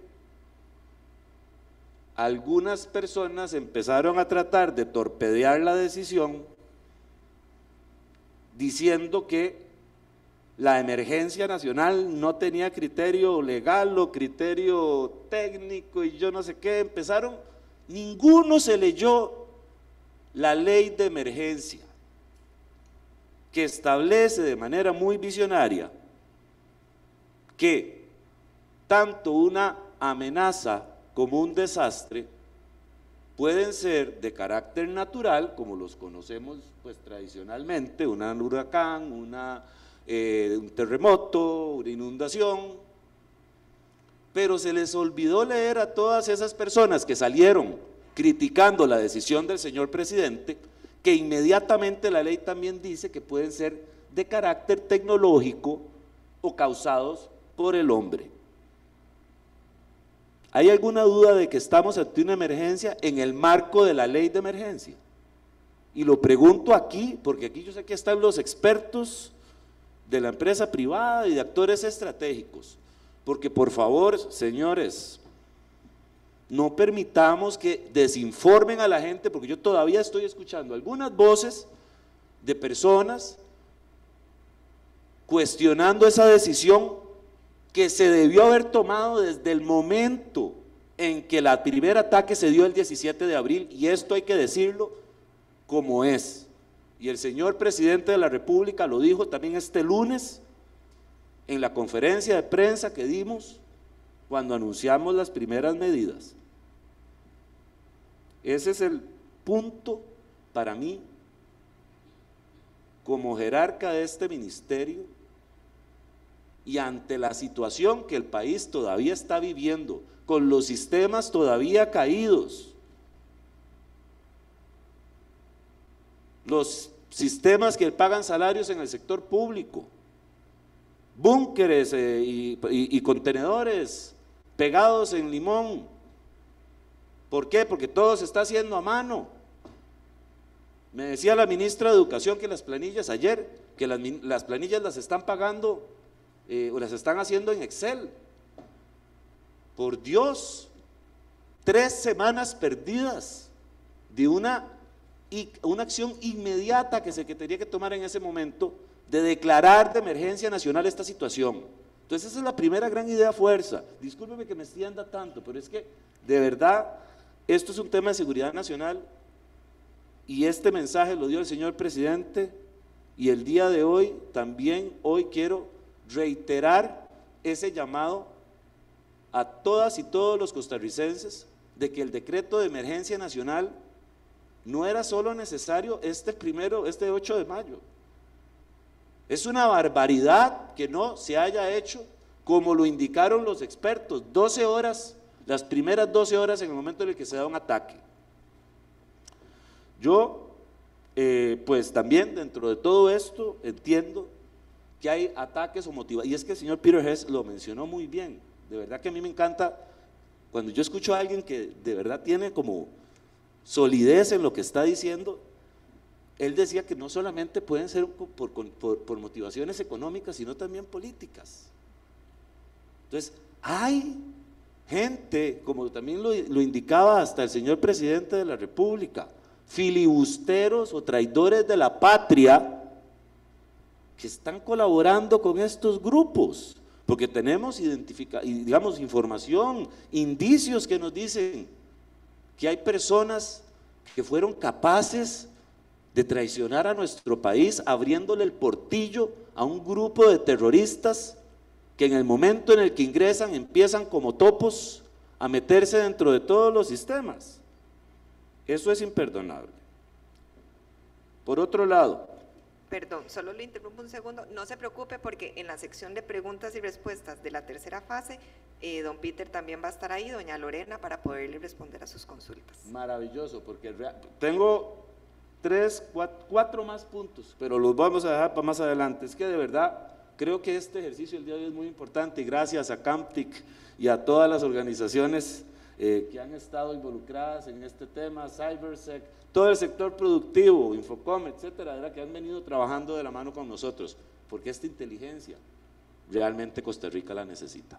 algunas personas empezaron a tratar de torpedear la decisión diciendo que la emergencia nacional no tenía criterio legal o criterio técnico y yo no sé qué. Empezaron, ninguno se leyó la ley de emergencia, que establece de manera muy visionaria que tanto una amenaza como un desastre pueden ser de carácter natural, como los conocemos pues tradicionalmente, un huracán, un terremoto, una inundación, pero se les olvidó leer a todas esas personas que salieron criticando la decisión del señor presidente, que inmediatamente la ley también dice que pueden ser de carácter tecnológico o causados por el hombre. ¿Hay alguna duda de que estamos ante una emergencia en el marco de la ley de emergencia? Y lo pregunto aquí, porque aquí yo sé que están los expertos de la empresa privada y de actores estratégicos, porque por favor, señores, no permitamos que desinformen a la gente, porque yo todavía estoy escuchando algunas voces de personas cuestionando esa decisión que se debió haber tomado desde el momento en que el primer ataque se dio el 17 de abril, y esto hay que decirlo como es. Y el señor presidente de la República lo dijo también este lunes en la conferencia de prensa que dimos cuando anunciamos las primeras medidas. Ese es el punto para mí, como jerarca de este ministerio, y ante la situación que el país todavía está viviendo, con los sistemas todavía caídos, los sistemas que pagan salarios en el sector público, búnkeres y contenedores pegados en Limón. ¿Por qué? Porque todo se está haciendo a mano. Me decía la ministra de Educación que las planillas ayer, que las planillas las están pagando o las están haciendo en Excel. Por Dios, 3 semanas perdidas de una acción inmediata que se tenía que tomar en ese momento de declarar de emergencia nacional esta situación. Entonces esa es la primera gran idea fuerza. Discúlpeme que me extienda tanto, pero es que de verdad esto es un tema de seguridad nacional y este mensaje lo dio el señor presidente y el día de hoy también hoy quiero reiterar ese llamado a todas y todos los costarricenses de que el decreto de emergencia nacional no era solo necesario este 8 de mayo. Es una barbaridad que no se haya hecho como lo indicaron los expertos, 12 horas, las primeras 12 horas en el momento en el que se da un ataque. Yo, pues también dentro de todo esto entiendo que hay ataques o motivaciones, y es que el señor Peter Hess lo mencionó muy bien. De verdad que a mí me encanta cuando yo escucho a alguien que de verdad tiene como solidez en lo que está diciendo. Él decía que no solamente pueden ser por motivaciones económicas, sino también políticas. Entonces, hay gente, como también lo indicaba hasta el señor presidente de la República, filibusteros o traidores de la patria que están colaborando con estos grupos, porque tenemos información, indicios que nos dicen que hay personas que fueron capaces de traicionar a nuestro país, abriéndole el portillo a un grupo de terroristas que en el momento en el que ingresan empiezan como topos a meterse dentro de todos los sistemas. Eso es imperdonable. Por otro lado, Perdón, solo le interrumpo un segundo. No se preocupe porque en la sección de preguntas y respuestas de la tercera fase, don Peter también va a estar ahí, doña Lorena, para poderle responder a sus consultas. maravilloso, porque tengo 4 más puntos, pero los vamos a dejar para más adelante. Es que de verdad creo que este ejercicio el día de hoy es muy importante y gracias a CAMTIC y a todas las organizaciones que han estado involucradas en este tema, Cybersec, todo el sector productivo, Infocom, etcétera, que han venido trabajando de la mano con nosotros, porque esta inteligencia realmente Costa Rica la necesita.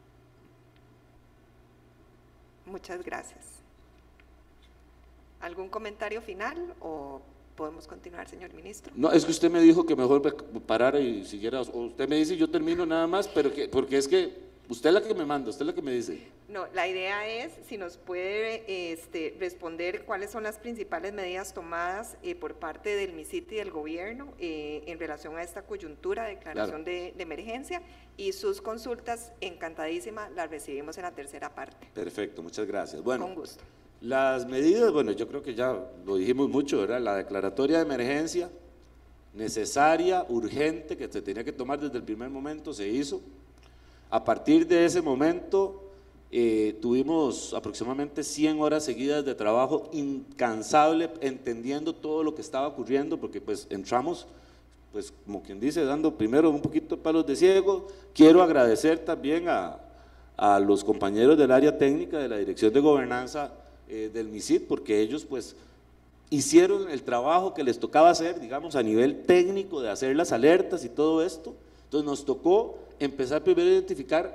Muchas gracias. ¿Algún comentario final o podemos continuar, señor ministro? No, es que usted me dijo que mejor parara y siguiera, o usted me dice yo termino nada más, pero porque es que usted es la que me manda, usted es la que me dice. No, la idea es si nos puede responder cuáles son las principales medidas tomadas por parte del MISIT y del gobierno en relación a esta coyuntura, declaración de emergencia, y sus consultas, encantadísima, las recibimos en la tercera parte. Perfecto, muchas gracias. Bueno, con gusto. Las medidas, bueno, yo creo que ya lo dijimos mucho, ¿verdad? La declaratoria de emergencia necesaria, urgente, que se tenía que tomar desde el primer momento, se hizo. A partir de ese momento tuvimos aproximadamente 100 horas seguidas de trabajo incansable, entendiendo todo lo que estaba ocurriendo, porque pues entramos, pues como quien dice, dando primero un poquito palos de ciego. Quiero agradecer también a los compañeros del área técnica de la Dirección de Gobernanza del MISIT, porque ellos pues hicieron el trabajo que les tocaba hacer, digamos, a nivel técnico de hacer las alertas y todo esto. Entonces nos tocó empezar primero a identificar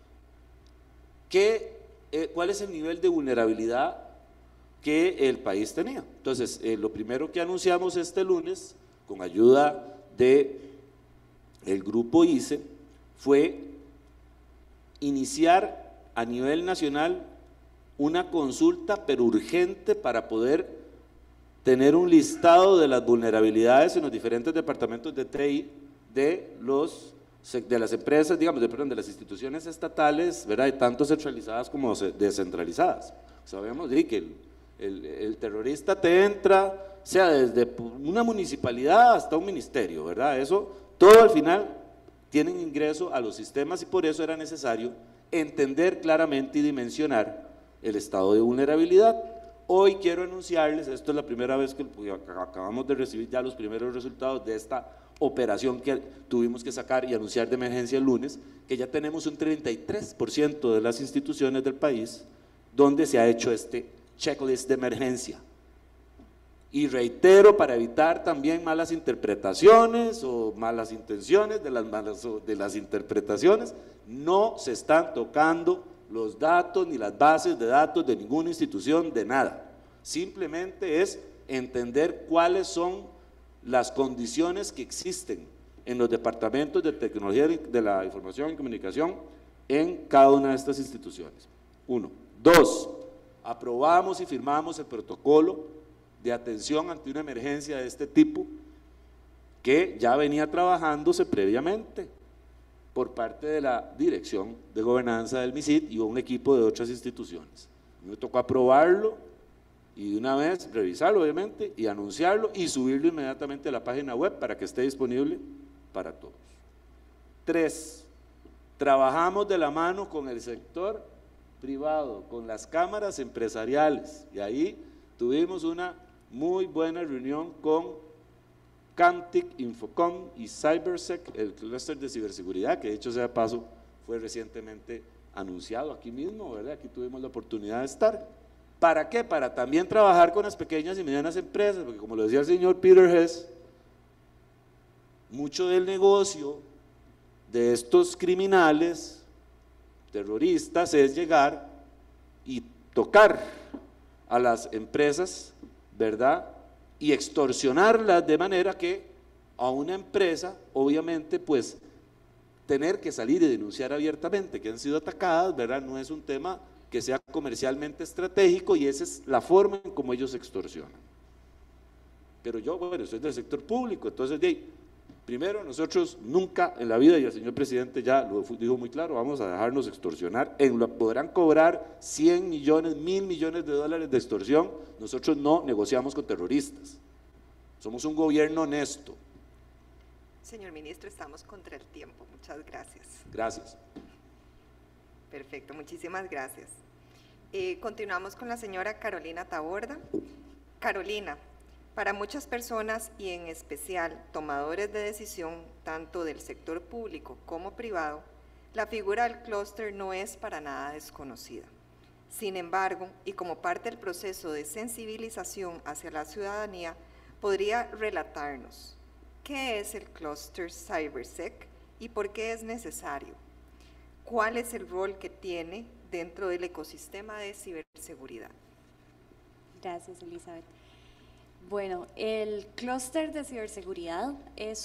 cuál es el nivel de vulnerabilidad que el país tenía. Entonces, lo primero que anunciamos este lunes, con ayuda del grupo ICE, fue iniciar a nivel nacional una consulta, pero urgente, para poder tener un listado de las vulnerabilidades en los diferentes departamentos de TI de las empresas, digamos, de las instituciones estatales, ¿verdad? Tanto centralizadas como descentralizadas. Sabemos que el terrorista te entra, sea desde una municipalidad hasta un ministerio, ¿verdad? Eso, todo al final tienen ingreso a los sistemas y por eso era necesario entender claramente y dimensionar el estado de vulnerabilidad. Hoy quiero anunciarles, esto es la primera vez que acabamos de recibir ya los primeros resultados de esta operación que tuvimos que sacar y anunciar de emergencia el lunes, que ya tenemos un 33% de las instituciones del país donde se ha hecho este checklist de emergencia. Y reitero, para evitar también malas interpretaciones o malas intenciones de las interpretaciones, no se están tocando los datos ni las bases de datos de ninguna institución, de nada. Simplemente es entender cuáles son las condiciones que existen en los departamentos de tecnología de la información y comunicación en cada una de estas instituciones. 1. 2. Aprobamos y firmamos el protocolo de atención ante una emergencia de este tipo que ya venía trabajándose previamente por parte de la Dirección de Gobernanza del MISID y un equipo de otras instituciones. Me tocó aprobarlo y de una vez revisarlo obviamente y anunciarlo y subirlo inmediatamente a la página web para que esté disponible para todos. 3. Trabajamos de la mano con el sector privado, con las cámaras empresariales, y ahí tuvimos una muy buena reunión con Camtic, Infocom y CyberSec, el clúster de ciberseguridad, que dicho sea de paso fue recientemente anunciado aquí mismo, ¿verdad? Aquí tuvimos la oportunidad de estar. ¿Para qué? Para también trabajar con las pequeñas y medianas empresas, porque como lo decía el señor Peter Hess, mucho del negocio de estos criminales, terroristas, es llegar y tocar a las empresas, ¿verdad? Y extorsionarlas de manera que a una empresa, obviamente, pues, tener que salir y denunciar abiertamente que han sido atacadas, ¿verdad? No es un tema que sea comercialmente estratégico y esa es la forma en cómo ellos extorsionan. Pero yo, bueno, soy del sector público, entonces, primero, nosotros nunca en la vida, y el señor presidente ya lo dijo muy claro, vamos a dejarnos extorsionar, podrán cobrar 100 millones, 1.000 millones de dólares de extorsión, nosotros no negociamos con terroristas, somos un gobierno honesto. Señor ministro, estamos contra el tiempo, muchas gracias. Gracias. Perfecto, muchísimas gracias. Continuamos con la señora Carolina Taborda. Carolina, para muchas personas y en especial tomadores de decisión, tanto del sector público como privado, la figura del clúster no es para nada desconocida. Sin embargo, y como parte del proceso de sensibilización hacia la ciudadanía, ¿podría relatarnos qué es el clúster CyberSec y por qué es necesario? ¿Cuál es el rol que tiene dentro del ecosistema de ciberseguridad? Gracias, Elizabeth. Bueno, el clúster de ciberseguridad es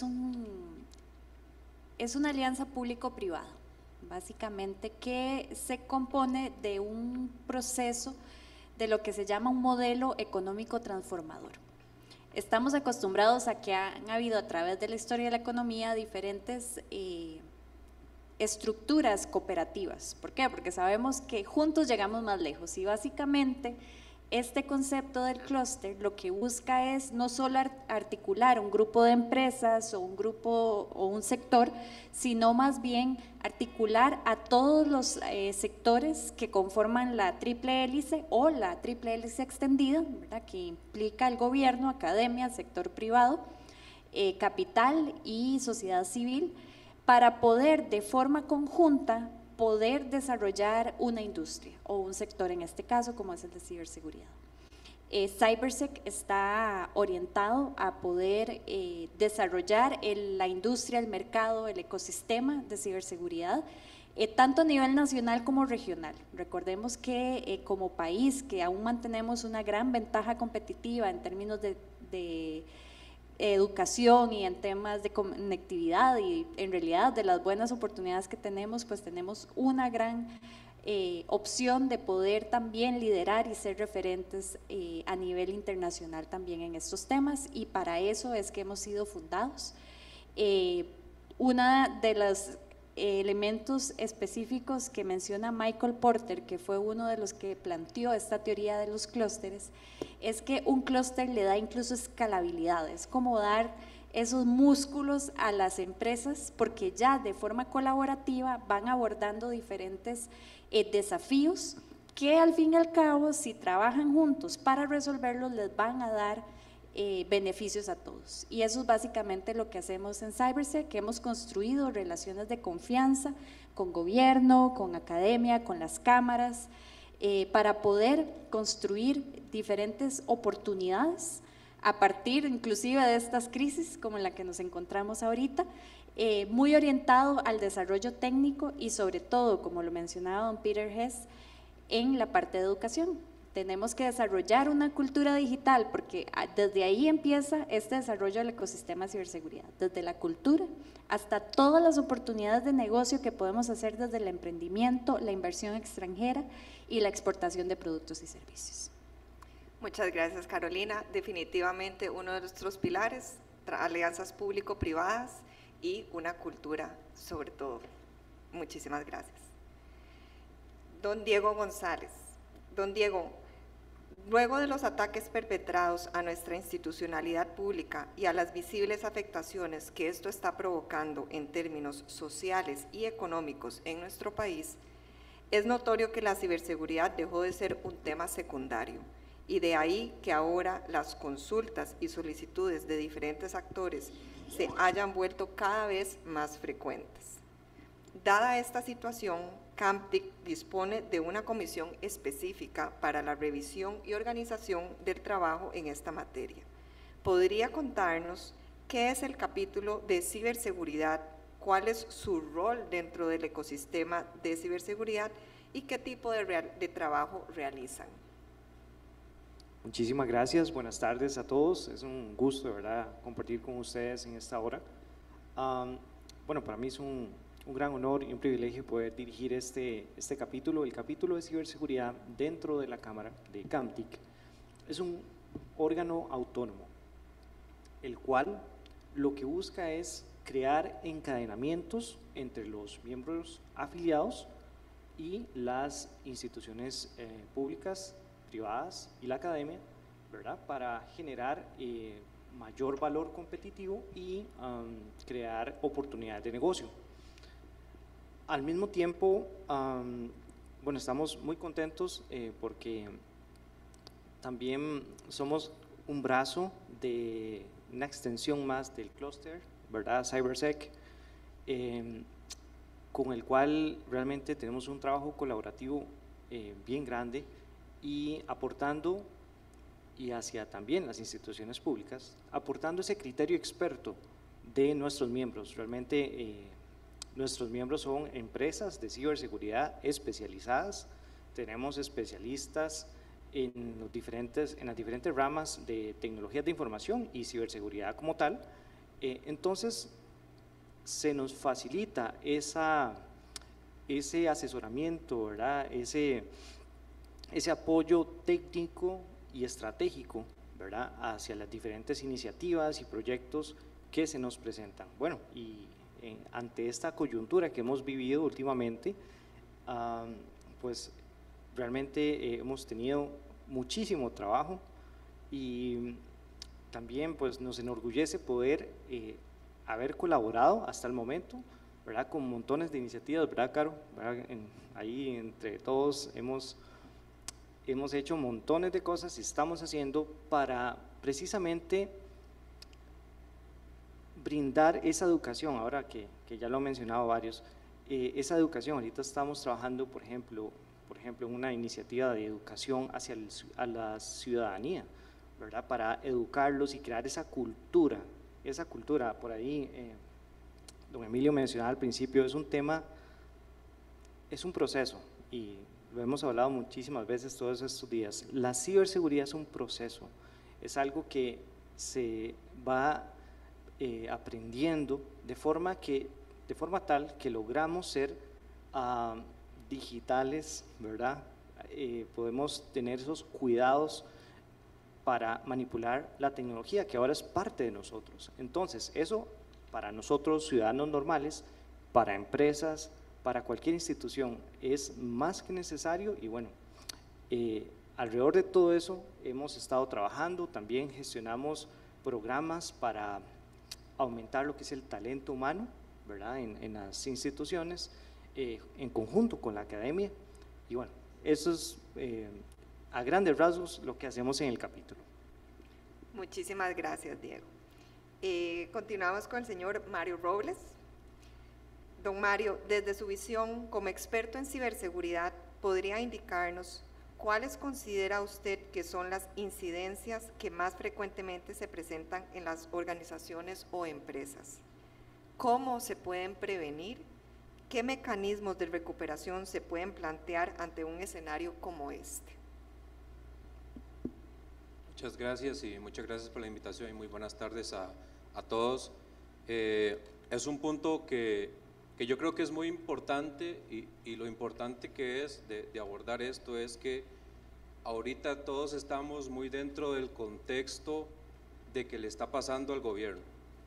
una alianza público-privada, básicamente, que se compone de un proceso de lo que se llama un modelo económico transformador. Estamos acostumbrados a que han habido a través de la historia de la economía diferentes estructuras cooperativas. ¿Por qué? Porque sabemos que juntos llegamos más lejos y básicamente este concepto del clúster lo que busca es no solo articular un grupo de empresas o un grupo o un sector, sino más bien articular a todos los sectores que conforman la triple hélice o la triple hélice extendida, ¿verdad? Que implica el gobierno, academia, sector privado, capital y sociedad civil, para poder de forma conjunta poder desarrollar una industria o un sector, en este caso como es el de ciberseguridad. CyberSec está orientado a poder desarrollar la industria, el mercado, el ecosistema de ciberseguridad, tanto a nivel nacional como regional. Recordemos que como país que aún mantenemos una gran ventaja competitiva en términos de educación y en temas de conectividad y en realidad de las buenas oportunidades que tenemos, pues tenemos una gran opción de poder también liderar y ser referentes a nivel internacional también en estos temas, y para eso es que hemos sido fundados. Una de los elementos específicos que menciona Michael Porter, que fue uno de los que planteó esta teoría de los clústeres, es que un clúster le da incluso escalabilidad, es como dar esos músculos a las empresas, porque ya de forma colaborativa van abordando diferentes desafíos que al fin y al cabo, si trabajan juntos para resolverlos, les van a dar beneficios a todos. Y eso es básicamente lo que hacemos en CyberSec, que hemos construido relaciones de confianza con gobierno, con academia, con las cámaras, para poder construir diferentes oportunidades a partir inclusive de estas crisis como en la que nos encontramos ahorita, muy orientado al desarrollo técnico y sobre todo, como lo mencionaba don Peter Hess, en la parte de educación. Tenemos que desarrollar una cultura digital porque desde ahí empieza este desarrollo del ecosistema de ciberseguridad, desde la cultura hasta todas las oportunidades de negocio que podemos hacer desde el emprendimiento, la inversión extranjera y la exportación de productos y servicios. Muchas gracias, Carolina. Definitivamente uno de nuestros pilares, alianzas público-privadas y una cultura sobre todo. Muchísimas gracias. Don Diego González. Don Diego, luego de los ataques perpetrados a nuestra institucionalidad pública y a las visibles afectaciones que esto está provocando en términos sociales y económicos en nuestro país, es notorio que la ciberseguridad dejó de ser un tema secundario y de ahí que ahora las consultas y solicitudes de diferentes actores se hayan vuelto cada vez más frecuentes. Dada esta situación, CAMTIC dispone de una comisión específica para la revisión y organización del trabajo en esta materia. ¿Podría contarnos qué es el capítulo de ciberseguridad, cuál es su rol dentro del ecosistema de ciberseguridad y qué tipo de trabajo realizan? Muchísimas gracias, buenas tardes a todos, es un gusto de verdad compartir con ustedes en esta hora. Bueno, para mí es un gran honor y un privilegio poder dirigir este capítulo. El capítulo de ciberseguridad dentro de la Cámara de CAMTIC es un órgano autónomo, el cual lo que busca es crear encadenamientos entre los miembros afiliados y las instituciones públicas, privadas y la academia, ¿verdad? Para generar mayor valor competitivo y crear oportunidades de negocio. Al mismo tiempo, bueno, estamos muy contentos porque también somos un brazo de una extensión más del clúster, ¿verdad? CyberSec, con el cual realmente tenemos un trabajo colaborativo bien grande y aportando, y hacia también las instituciones públicas, aportando ese criterio experto de nuestros miembros. Realmente nuestros miembros son empresas de ciberseguridad especializadas, tenemos especialistas en las diferentes ramas de tecnologías de información y ciberseguridad como tal. Entonces, se nos facilita ese asesoramiento, ¿verdad? Ese apoyo técnico y estratégico, ¿verdad? Hacia las diferentes iniciativas y proyectos que se nos presentan. Bueno, y ante esta coyuntura que hemos vivido últimamente, pues realmente hemos tenido muchísimo trabajo y también pues nos enorgullece poder haber colaborado hasta el momento, ¿verdad? Con montones de iniciativas, ¿verdad, Caro? ¿Verdad? Ahí entre todos hemos hecho montones de cosas y estamos haciendo para precisamente brindar esa educación, ahora que ya lo han mencionado varios, esa educación. Ahorita estamos trabajando, por ejemplo, en una iniciativa de educación a la ciudadanía, ¿verdad? Para educarlos y crear esa cultura. Por ahí, don Emilio mencionaba al principio, es un tema, es un proceso y lo hemos hablado muchísimas veces todos estos días. La ciberseguridad es un proceso, es algo que se va aprendiendo de forma tal que logramos ser digitales, ¿verdad? Podemos tener esos cuidados para manipular la tecnología que ahora es parte de nosotros. Entonces, eso para nosotros, ciudadanos normales, para empresas, para cualquier institución, es más que necesario. Y bueno, alrededor de todo eso hemos estado trabajando, también gestionamos programas para aumentar lo que es el talento humano, ¿verdad? En las instituciones, en conjunto con la academia. Y bueno, eso es a grandes rasgos lo que hacemos en el capítulo. Muchísimas gracias, Diego. Continuamos con el señor Mario Robles. Don Mario, desde su visión como experto en ciberseguridad, ¿podría indicarnos cuáles considera usted que son las incidencias que más frecuentemente se presentan en las organizaciones o empresas? ¿Cómo se pueden prevenir? ¿Qué mecanismos de recuperación se pueden plantear ante un escenario como este? Muchas gracias y muchas gracias por la invitación y muy buenas tardes a todos. Es un punto que yo creo que es muy importante y lo importante que es de abordar esto es que ahorita todos estamos muy dentro del contexto de que le está pasando al gobierno,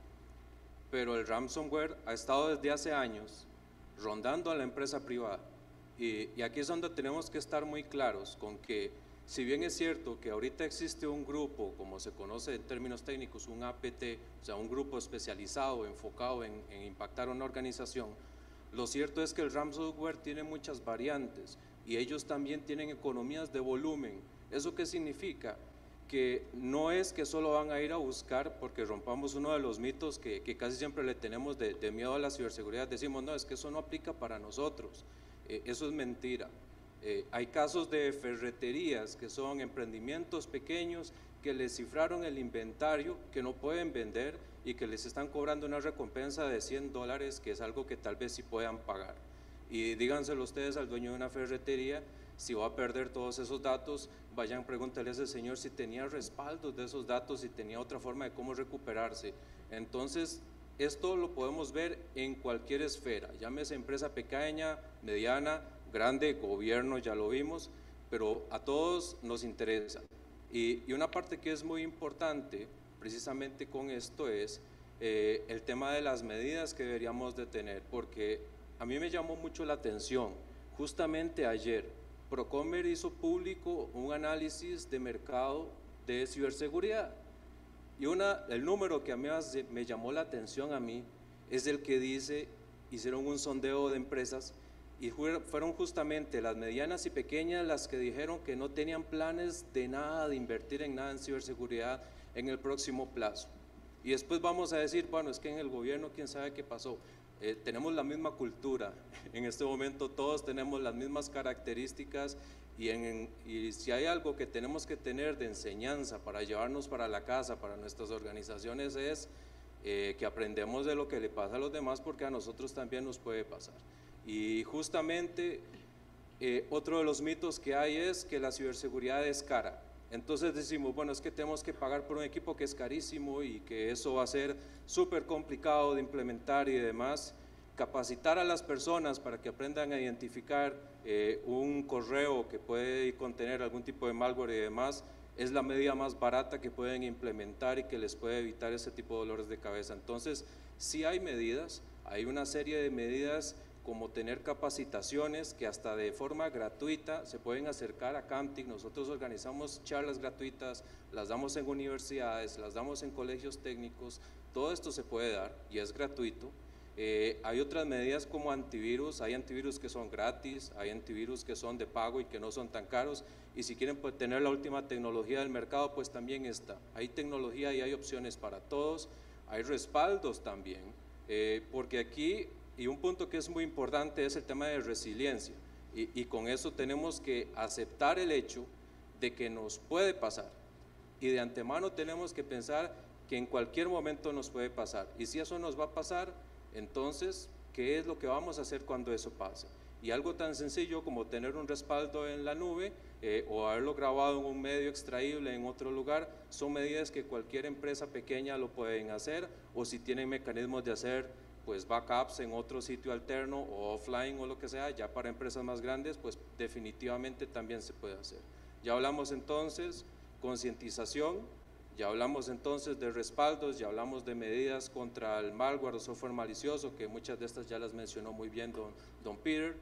pero el ransomware ha estado desde hace años rondando a la empresa privada y aquí es donde tenemos que estar muy claros con que si bien es cierto que ahorita existe un grupo, como se conoce en términos técnicos, un APT, o sea, un grupo especializado, enfocado en impactar a una organización, lo cierto es que el ransomware tiene muchas variantes y ellos también tienen economías de volumen. ¿Eso qué significa? Que no es que solo van a ir a buscar, porque rompamos uno de los mitos que casi siempre le tenemos de miedo a la ciberseguridad, decimos, no, es que eso no aplica para nosotros, eso es mentira. Hay casos de ferreterías que son emprendimientos pequeños que les cifraron el inventario que no pueden vender y que les están cobrando una recompensa de $100, que es algo que tal vez sí puedan pagar. Y díganselo ustedes al dueño de una ferretería, si va a perder todos esos datos, vayan a preguntarle a ese señor si tenía respaldos de esos datos, si tenía otra forma de cómo recuperarse. Entonces, esto lo podemos ver en cualquier esfera, llámese empresa pequeña, mediana, grande, gobierno, ya lo vimos, pero a todos nos interesa. Y una parte que es muy importante precisamente con esto es el tema de las medidas que deberíamos de tener, porque a mí me llamó mucho la atención, justamente ayer Procomer hizo público un análisis de mercado de ciberseguridad y el número que a mí me llamó la atención a mí es el que dice, hicieron un sondeo de empresas y fueron justamente las medianas y pequeñas las que dijeron que no tenían planes de nada, de invertir en nada en ciberseguridad en el próximo plazo. Y después vamos a decir, bueno, es que en el gobierno quién sabe qué pasó. Tenemos la misma cultura, en este momento todos tenemos las mismas características y si hay algo que tenemos que tener de enseñanza para llevarnos para la casa, para nuestras organizaciones es que aprendemos de lo que le pasa a los demás porque a nosotros también nos puede pasar. Y justamente otro de los mitos que hay es que la ciberseguridad es cara. Entonces decimos, bueno, es que tenemos que pagar por un equipo que es carísimo y que eso va a ser súper complicado de implementar y demás. Capacitar a las personas para que aprendan a identificar un correo que puede contener algún tipo de malware y demás es la medida más barata que pueden implementar y que les puede evitar ese tipo de dolores de cabeza. Entonces, sí hay medidas, hay una serie de medidas como tener capacitaciones que hasta de forma gratuita se pueden acercar a Camtic. Nosotros organizamos charlas gratuitas, las damos en universidades, las damos en colegios técnicos, todo esto se puede dar y es gratuito. Hay otras medidas como antivirus, hay antivirus que son gratis, hay antivirus que son de pago y que no son tan caros y si quieren tener la última tecnología del mercado pues también está. Hay tecnología y hay opciones para todos, hay respaldos también, porque aquí… Y un punto que es muy importante es el tema de resiliencia y con eso tenemos que aceptar el hecho de que nos puede pasar y de antemano tenemos que pensar que en cualquier momento nos puede pasar y si eso nos va a pasar, entonces, ¿qué es lo que vamos a hacer cuando eso pase? Y algo tan sencillo como tener un respaldo en la nube o haberlo grabado en un medio extraíble en otro lugar, son medidas que cualquier empresa pequeña lo pueden hacer o si tienen mecanismos de hacer pues backups en otro sitio alterno o offline o lo que sea, ya para empresas más grandes, pues definitivamente también se puede hacer. Ya hablamos entonces concientización, ya hablamos entonces de respaldos, ya hablamos de medidas contra el malware o software malicioso, que muchas de estas ya las mencionó muy bien don Peter,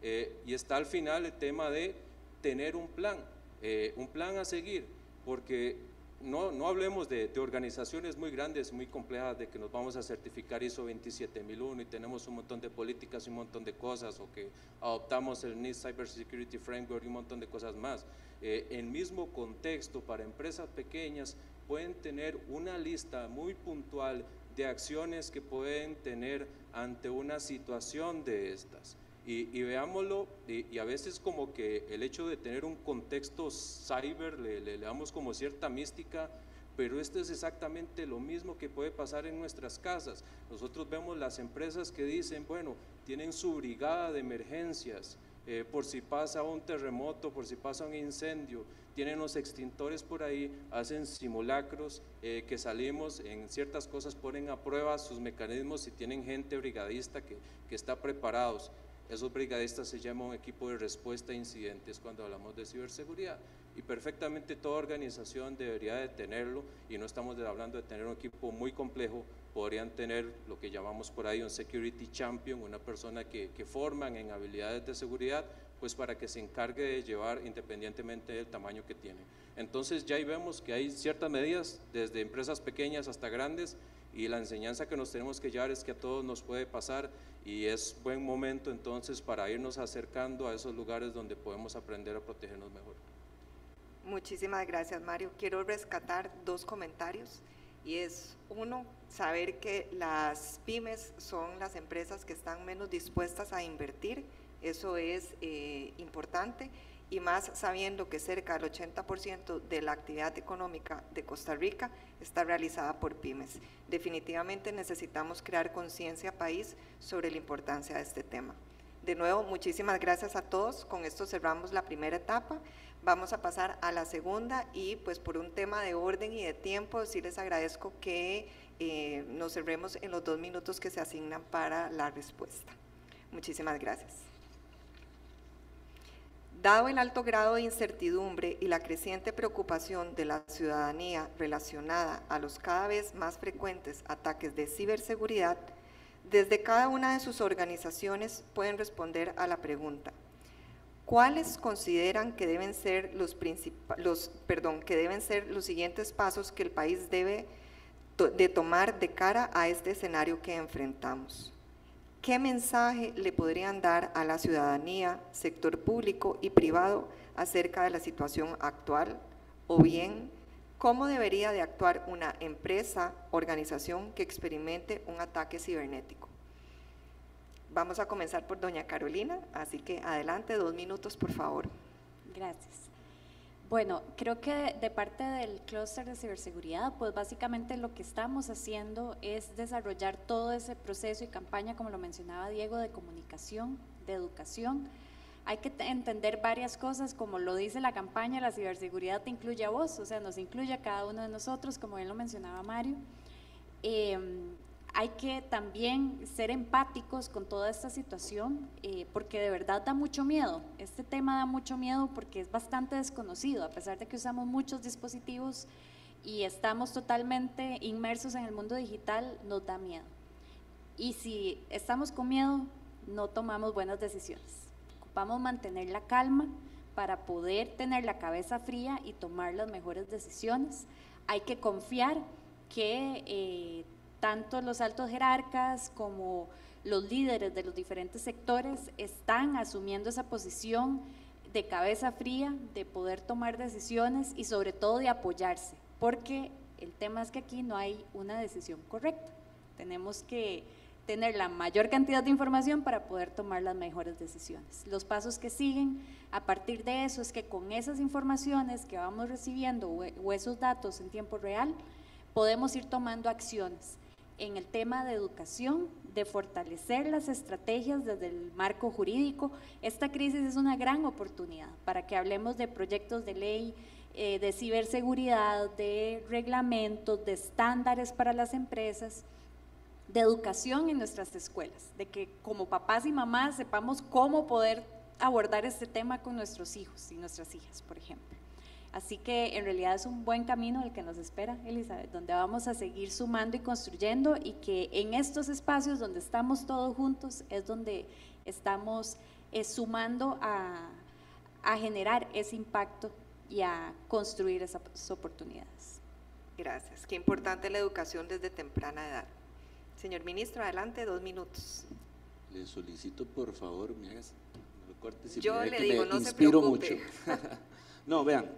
y está al final el tema de tener un plan a seguir, porque no hablemos de organizaciones muy grandes, muy complejas, de que nos vamos a certificar ISO 27001 y tenemos un montón de políticas y un montón de cosas, o que adoptamos el NIST Cybersecurity Framework y un montón de cosas más. El mismo contexto para empresas pequeñas pueden tener una lista muy puntual de acciones que pueden tener ante una situación de estas. Y veámoslo, y a veces como que el hecho de tener un contexto cyber le damos como cierta mística, pero esto es exactamente lo mismo que puede pasar en nuestras casas. Nosotros vemos las empresas que dicen, bueno, tienen su brigada de emergencias, por si pasa un terremoto, por si pasa un incendio, tienen los extintores por ahí, hacen simulacros, que salimos en ciertas cosas, ponen a prueba sus mecanismos y tienen gente brigadista que está preparados. Esos brigadistas se llaman un equipo de respuesta a incidentes cuando hablamos de ciberseguridad, y perfectamente toda organización debería de tenerlo, y no estamos hablando de tener un equipo muy complejo. Podrían tener lo que llamamos por ahí un security champion, una persona que forman en habilidades de seguridad, pues para que se encargue de llevar independientemente del tamaño que tiene. Entonces ya ahí vemos que hay ciertas medidas, desde empresas pequeñas hasta grandes, y la enseñanza que nos tenemos que llevar es que a todos nos puede pasar, y es buen momento entonces para irnos acercando a esos lugares donde podemos aprender a protegernos mejor. Muchísimas gracias, Mario. Quiero rescatar dos comentarios, y es uno, saber que las pymes son las empresas que están menos dispuestas a invertir. Eso es importante, y más sabiendo que cerca del 80% de la actividad económica de Costa Rica está realizada por pymes. Definitivamente necesitamos crear conciencia país sobre la importancia de este tema. De nuevo, muchísimas gracias a todos. Con esto cerramos la primera etapa. Vamos a pasar a la segunda, y pues por un tema de orden y de tiempo, sí les agradezco que nos cerremos en los 2 minutos que se asignan para la respuesta. Muchísimas gracias. Dado el alto grado de incertidumbre y la creciente preocupación de la ciudadanía relacionada a los cada vez más frecuentes ataques de ciberseguridad, desde cada una de sus organizaciones pueden responder a la pregunta: ¿cuáles consideran que deben ser los siguientes pasos que el país debe de tomar de cara a este escenario que enfrentamos? ¿Qué mensaje le podrían dar a la ciudadanía, sector público y privado acerca de la situación actual? O bien, ¿cómo debería de actuar una empresa, organización que experimente un ataque cibernético? Vamos a comenzar por doña Carolina, así que adelante, 2 minutos, por favor. Gracias. Bueno, creo que de parte del clúster de ciberseguridad, pues básicamente lo que estamos haciendo es desarrollar todo ese proceso y campaña, como lo mencionaba Diego, de comunicación, de educación. Hay que entender varias cosas, como lo dice la campaña, la ciberseguridad te incluye a vos, o sea, nos incluye a cada uno de nosotros, como bien lo mencionaba Mario. Hay que también ser empáticos con toda esta situación, porque de verdad da mucho miedo. Este tema da mucho miedo porque es bastante desconocido, a pesar de que usamos muchos dispositivos y estamos totalmente inmersos en el mundo digital, nos da miedo. Y si estamos con miedo, no tomamos buenas decisiones. Ocupamos mantener la calma para poder tener la cabeza fría y tomar las mejores decisiones. Hay que confiar que tanto los altos jerarcas como los líderes de los diferentes sectores están asumiendo esa posición de cabeza fría, de poder tomar decisiones y sobre todo de apoyarse, porque el tema es que aquí no hay una decisión correcta. Tenemos que tener la mayor cantidad de información para poder tomar las mejores decisiones. Los pasos que siguen a partir de eso es que con esas informaciones que vamos recibiendo o esos datos en tiempo real, podemos ir tomando acciones en el tema de educación, de fortalecer las estrategias desde el marco jurídico. Esta crisis es una gran oportunidad para que hablemos de proyectos de ley, de ciberseguridad, de reglamentos, de estándares para las empresas, de educación en nuestras escuelas, de que como papás y mamás sepamos cómo poder abordar este tema con nuestros hijos y nuestras hijas, por ejemplo. Así que en realidad es un buen camino el que nos espera, Elizabeth, donde vamos a seguir sumando y construyendo, y que en estos espacios donde estamos todos juntos es donde estamos sumando a generar ese impacto y a construir esas oportunidades. Gracias. Qué importante la educación desde temprana edad. Señor ministro, adelante, 2 minutos. Le solicito, por favor, me hagas, no lo corte, si Yo me ve le que digo, me no se inspiro preocupe. mucho. No, vean,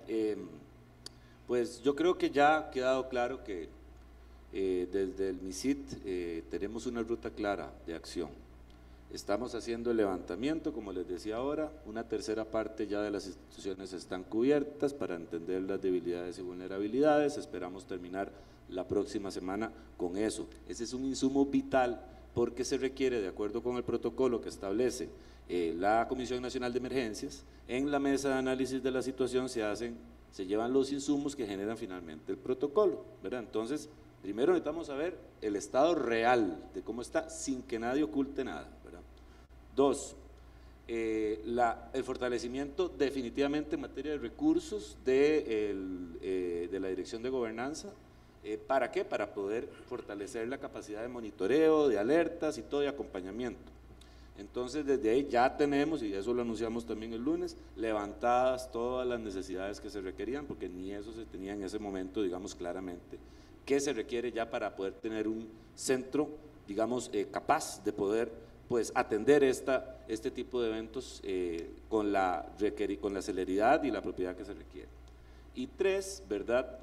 pues yo creo que ya ha quedado claro que desde el MISIT tenemos una ruta clara de acción. Estamos haciendo el levantamiento, como les decía ahora, una tercera parte ya de las instituciones están cubiertas para entender las debilidades y vulnerabilidades, esperamos terminar la próxima semana con eso. Ese es un insumo vital porque se requiere, de acuerdo con el protocolo que establece la Comisión Nacional de Emergencias, en la mesa de análisis de la situación se llevan los insumos que generan finalmente el protocolo, ¿verdad? Entonces, primero necesitamos saber el estado real de cómo está, sin que nadie oculte nada, ¿verdad? 2, el fortalecimiento definitivamente en materia de recursos de la Dirección de Gobernanza. ¿Para qué? Para poder fortalecer la capacidad de monitoreo, de alertas y todo, de acompañamiento. Entonces, desde ahí ya tenemos, y eso lo anunciamos también el lunes, levantadas todas las necesidades que se requerían, porque ni eso se tenía en ese momento, digamos claramente, que se requiere ya para poder tener un centro, digamos, capaz de poder pues atender este tipo de eventos con la celeridad y la propiedad que se requiere. Y 3, ¿verdad?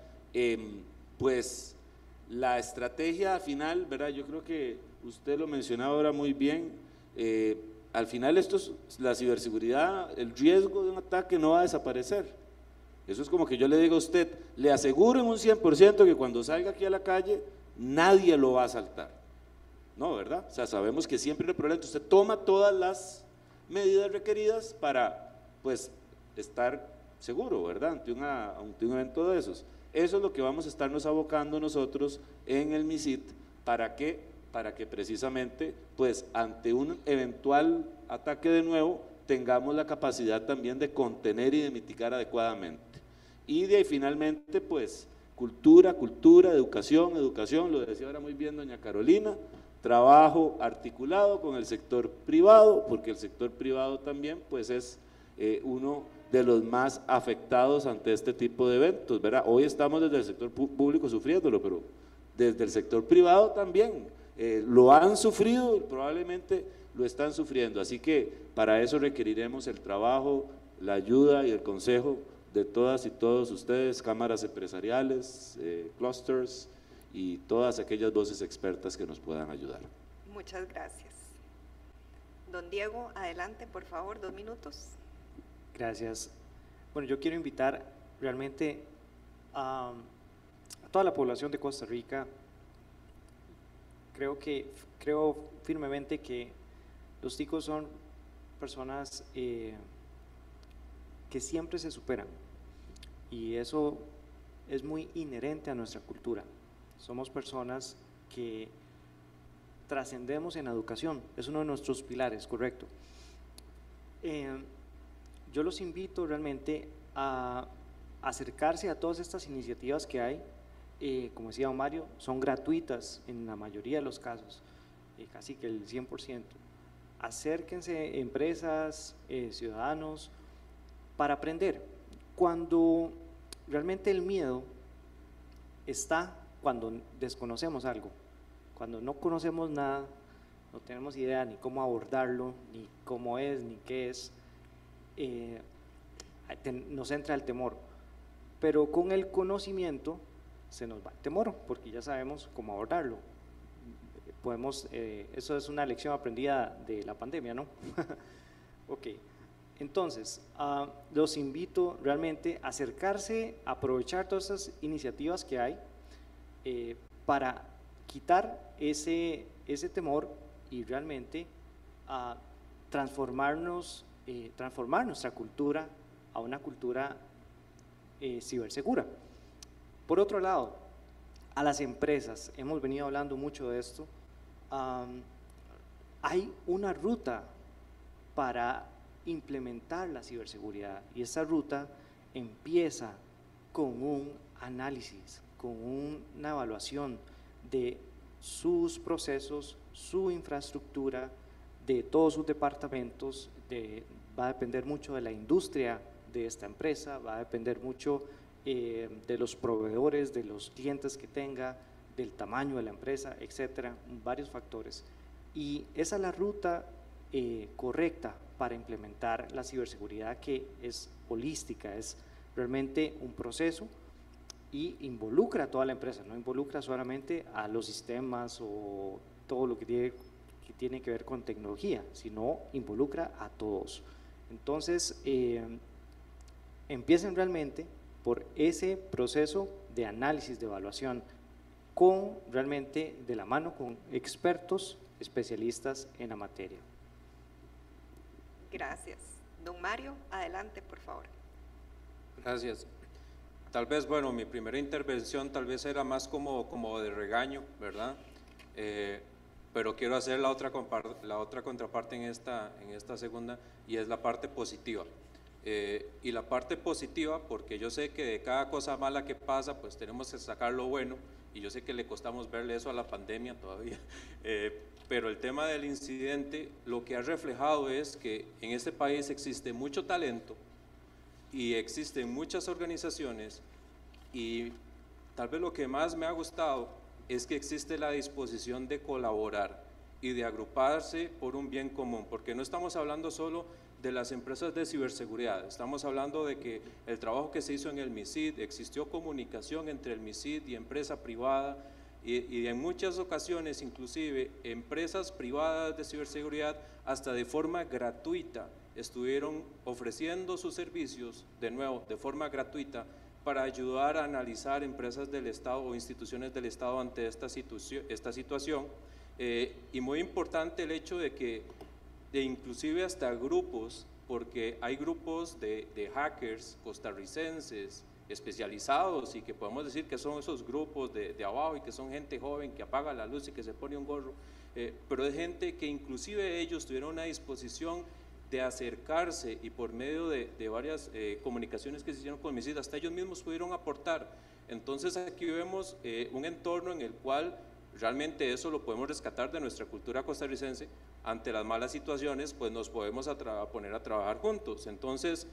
Pues la estrategia final, ¿verdad? Yo creo que usted lo mencionaba ahora muy bien. Al final la ciberseguridad, el riesgo de un ataque no va a desaparecer. Eso es como que yo le diga a usted, le aseguro en un 100% que cuando salga aquí a la calle nadie lo va a asaltar. No, ¿verdad? O sea, sabemos que siempre el problema, usted toma todas las medidas requeridas para pues estar seguro, ¿verdad? Ante un evento de esos. Eso es lo que vamos a estarnos abocando nosotros en el MISIT. ¿Para qué? Para que precisamente, pues ante un eventual ataque de nuevo, tengamos la capacidad también de contener y de mitigar adecuadamente. Y de ahí finalmente, pues, cultura, educación, lo decía ahora muy bien doña Carolina, trabajo articulado con el sector privado, porque el sector privado también, pues, es uno de los más afectados ante este tipo de eventos, ¿verdad? Hoy estamos desde el sector público sufriéndolo, pero desde el sector privado también lo han sufrido, probablemente lo están sufriendo, así que para eso requeriremos el trabajo, la ayuda y el consejo de todas y todos ustedes, cámaras empresariales, clusters y todas aquellas voces expertas que nos puedan ayudar. Muchas gracias. Don Diego, adelante, por favor, 2 minutos. Gracias. Bueno, yo quiero invitar realmente a toda la población de Costa Rica. Creo firmemente que los ticos son personas que siempre se superan, y eso es muy inherente a nuestra cultura. Somos personas que trascendemos en la educación, es uno de nuestros pilares, correcto. Yo los invito realmente a acercarse a todas estas iniciativas que hay. Como decía don Mario, son gratuitas en la mayoría de los casos, casi que el 100%. Acérquense empresas, ciudadanos, para aprender. Cuando realmente el miedo está cuando desconocemos algo, cuando no conocemos nada, no tenemos idea ni cómo abordarlo, ni cómo es, ni qué es, nos entra el temor. Pero con el conocimiento se nos va el temor, porque ya sabemos cómo abordarlo. Eso es una lección aprendida de la pandemia, ¿no? Ok, entonces, los invito realmente a acercarse, a aprovechar todas esas iniciativas que hay para quitar ese temor y realmente transformar nuestra cultura a una cultura cibersegura. Por otro lado, a las empresas, hemos venido hablando mucho de esto, hay una ruta para implementar la ciberseguridad, y esa ruta empieza con un análisis, con una evaluación de sus procesos, su infraestructura, de todos sus departamentos. Va a depender mucho de la industria de esta empresa, va a depender mucho de los proveedores, de los clientes que tenga, del tamaño de la empresa, etcétera, varios factores. Y esa es la ruta correcta para implementar la ciberseguridad, que es holística, es realmente un proceso y involucra a toda la empresa, no involucra solamente a los sistemas o todo lo que tiene que ver con tecnología, sino involucra a todos. Entonces, empiecen realmente por ese proceso de análisis, de evaluación, realmente de la mano con expertos, especialistas en la materia. Gracias. Don Mario, adelante, por favor. Gracias. Tal vez, bueno, mi primera intervención tal vez era más como de regaño, ¿verdad? Pero quiero hacer la otra contraparte en esta segunda, y es la parte positiva. Y la parte positiva, porque yo sé que de cada cosa mala que pasa, pues tenemos que sacar lo bueno, y yo sé que le costamos verle eso a la pandemia todavía, pero el tema del incidente lo que ha reflejado es que en este país existe mucho talento y existen muchas organizaciones, y tal vez lo que más me ha gustado es que existe la disposición de colaborar y de agruparse por un bien común, porque no estamos hablando solo de las empresas de ciberseguridad, estamos hablando de que el trabajo que se hizo en el MISID, existió comunicación entre el MISID y empresa privada, y en muchas ocasiones inclusive empresas privadas de ciberseguridad hasta de forma gratuita estuvieron ofreciendo sus servicios, de nuevo, de forma gratuita, para ayudar a analizar empresas del Estado o instituciones del Estado ante esta situación. Y muy importante el hecho de que inclusive hasta grupos, porque hay grupos de hackers costarricenses especializados, y que podemos decir que son esos grupos de abajo, y que son gente joven que apaga la luz y que se pone un gorro, pero es gente que inclusive ellos tuvieron una disposición de acercarse, y por medio de varias comunicaciones que se hicieron con MISID, hasta ellos mismos pudieron aportar. Entonces aquí vemos un entorno en el cual realmente eso lo podemos rescatar de nuestra cultura costarricense. Ante las malas situaciones, pues nos podemos poner a trabajar juntos. Entonces,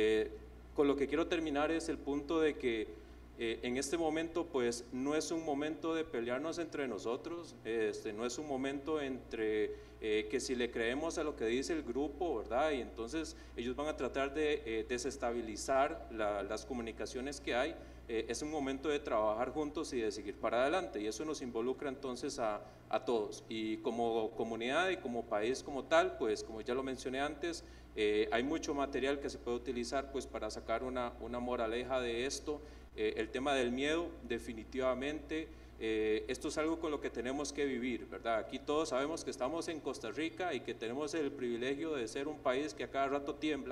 con lo que quiero terminar es el punto de que en este momento, pues no es un momento de pelearnos entre nosotros, no es un momento entre que si le creemos a lo que dice el grupo, ¿verdad? Y entonces ellos van a tratar de desestabilizar las comunicaciones que hay. Es un momento de trabajar juntos y de seguir para adelante, y eso nos involucra entonces a todos, y como comunidad y como país como tal, pues como ya lo mencioné antes, hay mucho material que se puede utilizar pues para sacar una moraleja de esto. El tema del miedo, definitivamente, esto es algo con lo que tenemos que vivir, ¿verdad? Aquí todos sabemos que estamos en Costa Rica y que tenemos el privilegio de ser un país que a cada rato tiembla,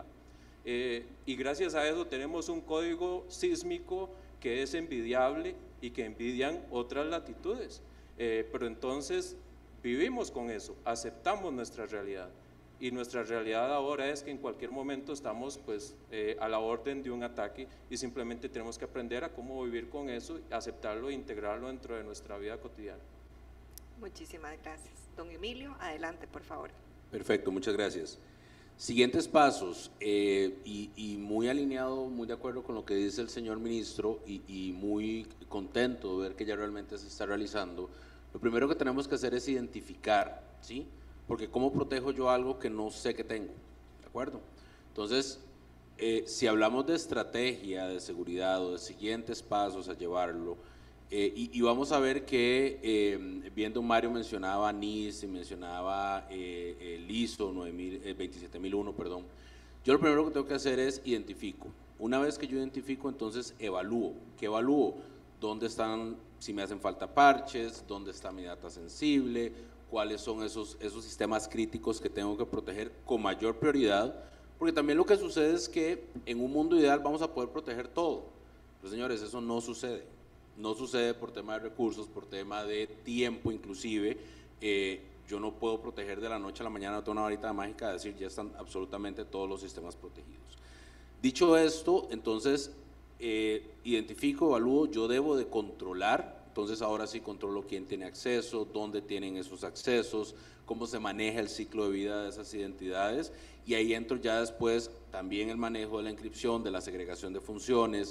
y gracias a eso tenemos un código sísmico que es envidiable y que envidian otras latitudes, pero entonces vivimos con eso, aceptamos nuestra realidad, y nuestra realidad ahora es que en cualquier momento estamos pues a la orden de un ataque, y simplemente tenemos que aprender a cómo vivir con eso, aceptarlo e integrarlo dentro de nuestra vida cotidiana. Muchísimas gracias. Don Emilio, adelante, por favor. Perfecto, muchas gracias. Siguientes pasos, y muy alineado, muy de acuerdo con lo que dice el señor ministro, y muy contento de ver que ya realmente se está realizando. Lo primero que tenemos que hacer es identificar, ¿sí? Porque ¿cómo protejo yo algo que no sé que tengo? ¿De acuerdo? Entonces, si hablamos de estrategia de seguridad o de siguientes pasos a llevarlo, y vamos a ver que, viendo Mario mencionaba NIS y mencionaba el ISO 27001, perdón. Yo lo primero que tengo que hacer es identifico. Una vez que yo identifico, entonces evalúo. ¿Qué evalúo? ¿Dónde están, si me hacen falta parches? ¿Dónde está mi data sensible? ¿Cuáles son esos sistemas críticos que tengo que proteger con mayor prioridad? Porque también lo que sucede es que en un mundo ideal vamos a poder proteger todo. Pero señores, eso no sucede. No sucede por tema de recursos, por tema de tiempo inclusive. Yo no puedo proteger de la noche a la mañana, no tengo una varita mágica de decir ya están absolutamente todos los sistemas protegidos. Dicho esto, entonces identifico, evalúo, yo debo de controlar. Entonces ahora sí controlo quién tiene acceso, dónde tienen esos accesos, cómo se maneja el ciclo de vida de esas identidades, y ahí entro ya después también el manejo de la encripción, de la segregación de funciones,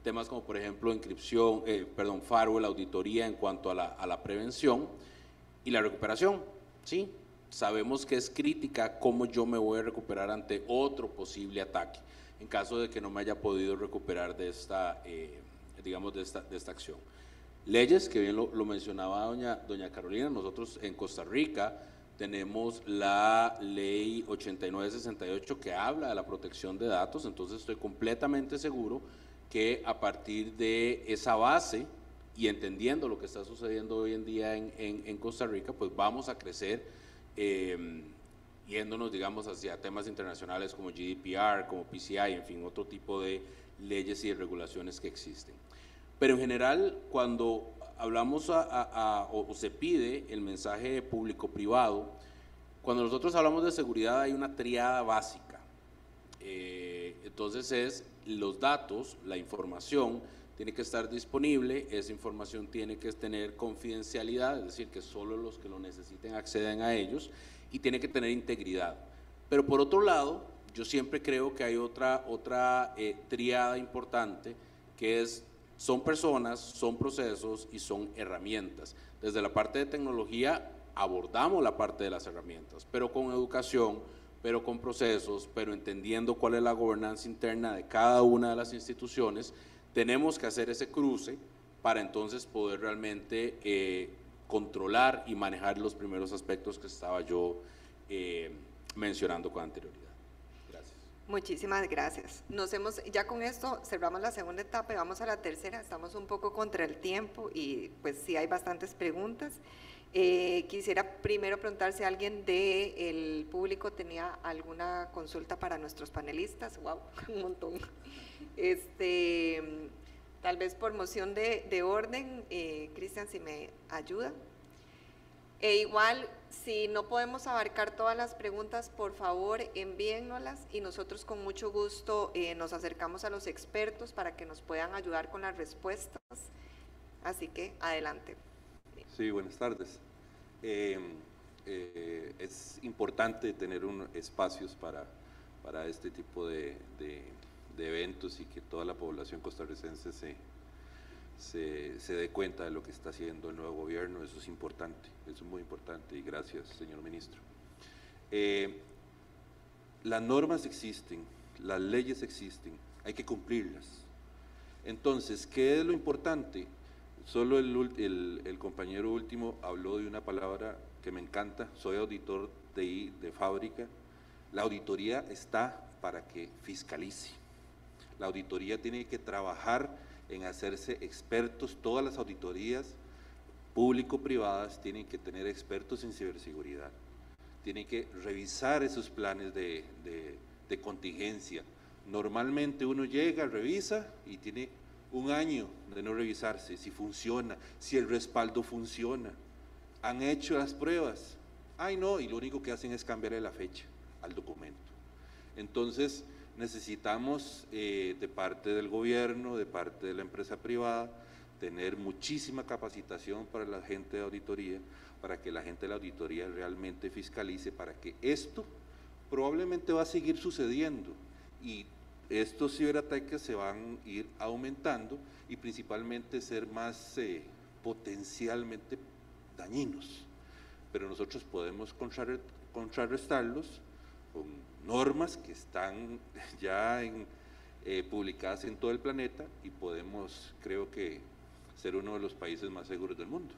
temas como por ejemplo encripción, firewall, auditoría en cuanto a la prevención y la recuperación, ¿sí? Sabemos que es crítica cómo yo me voy a recuperar ante otro posible ataque, en caso de que no me haya podido recuperar de esta, digamos, de esta acción. Leyes, que bien lo mencionaba doña Carolina, nosotros en Costa Rica tenemos la ley 8968 que habla de la protección de datos, entonces estoy completamente seguro que a partir de esa base y entendiendo lo que está sucediendo hoy en día en Costa Rica, pues vamos a crecer yéndonos, digamos, hacia temas internacionales como GDPR, como PCI, en fin, otro tipo de leyes y de regulaciones que existen. Pero en general, cuando hablamos o se pide el mensaje público-privado, cuando nosotros hablamos de seguridad hay una triada básica. Entonces es los datos, la información tiene que estar disponible, esa información tiene que tener confidencialidad, es decir, que solo los que lo necesiten acceden a ellos, y tiene que tener integridad. Pero por otro lado, yo siempre creo que hay otra triada importante, que es son personas, son procesos y son herramientas. Desde la parte de tecnología abordamos la parte de las herramientas, pero con educación, pero con procesos, pero entendiendo cuál es la gobernanza interna de cada una de las instituciones, tenemos que hacer ese cruce para entonces poder realmente controlar y manejar los primeros aspectos que estaba yo mencionando con anterioridad. Muchísimas gracias. Ya con esto cerramos la segunda etapa y vamos a la tercera. Estamos un poco contra el tiempo y pues sí hay bastantes preguntas. Quisiera primero preguntar si alguien del público tenía alguna consulta para nuestros panelistas. Wow, un montón. Tal vez por moción de orden, Cristian, si me ayuda. Igual, si no podemos abarcar todas las preguntas, por favor envíennoslas y nosotros con mucho gusto nos acercamos a los expertos para que nos puedan ayudar con las respuestas. Así que, adelante. Sí, buenas tardes. Es importante tener espacios para este tipo de eventos y que toda la población costarricense se dé cuenta de lo que está haciendo el nuevo gobierno. Eso es importante, eso es muy importante, y gracias, señor ministro. Las normas existen, las leyes existen, hay que cumplirlas. Entonces, ¿qué es lo importante? Solo el compañero último habló de una palabra que me encanta. Soy auditor de fábrica. La auditoría está para que fiscalice. La auditoría tiene que trabajar en hacerse expertos. Todas las auditorías público-privadas tienen que tener expertos en ciberseguridad, tienen que revisar esos planes de contingencia. Normalmente uno llega, revisa y tiene un año de no revisarse si funciona, si el respaldo funciona. Han hecho las pruebas, ay no, y lo único que hacen es cambiarle la fecha al documento. Entonces necesitamos de parte del gobierno, de parte de la empresa privada, tener muchísima capacitación para la gente de auditoría, para que la gente de la auditoría realmente fiscalice, para que esto probablemente va a seguir sucediendo y estos ciberataques se van a ir aumentando y principalmente ser más potencialmente dañinos, pero nosotros podemos contrarrestarlos con normas que están ya publicadas en todo el planeta y podemos, creo que, ser uno de los países más seguros del mundo.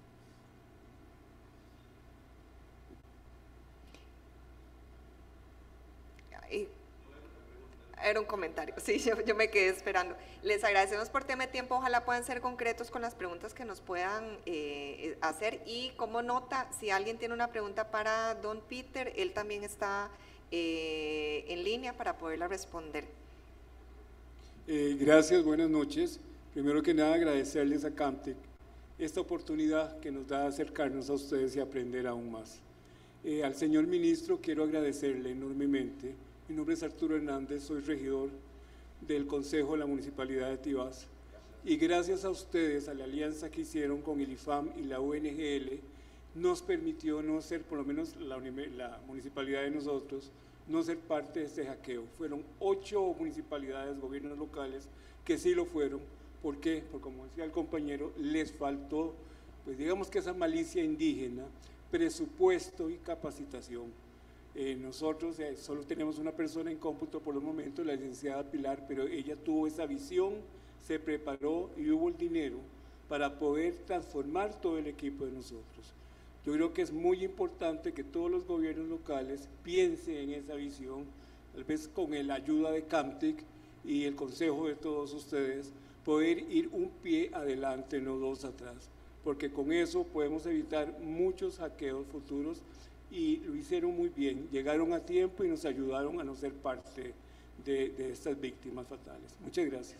Era un comentario, sí, yo me quedé esperando. Les agradecemos por tema de tiempo, ojalá puedan ser concretos con las preguntas que nos puedan hacer, y como nota, si alguien tiene una pregunta para don Peter, él también está en línea para poderla responder. Gracias, buenas noches. Primero que nada, agradecerles a Camtec esta oportunidad que nos da de acercarnos a ustedes y aprender aún más. Al señor ministro quiero agradecerle enormemente. Mi nombre es Arturo Hernández, soy regidor del Consejo de la Municipalidad de Tibás, y gracias a ustedes, a la alianza que hicieron con el IFAM y la UNGL, nos permitió no ser, por lo menos la municipalidad de nosotros, no ser parte de este hackeo. Fueron 8 municipalidades, gobiernos locales, que sí lo fueron. ¿Por qué? Porque como decía el compañero, les faltó, pues digamos que esa malicia indígena, presupuesto y capacitación. Nosotros solo tenemos una persona en cómputo por el momento, la licenciada Pilar, pero ella tuvo esa visión, se preparó y hubo el dinero para poder transformar todo el equipo de nosotros. Yo creo que es muy importante que todos los gobiernos locales piensen en esa visión, tal vez con la ayuda de CAMTIC y el consejo de todos ustedes, poder ir un pie adelante, no 2 atrás, porque con eso podemos evitar muchos hackeos futuros y lo hicieron muy bien, llegaron a tiempo y nos ayudaron a no ser parte de estas víctimas fatales. Muchas gracias.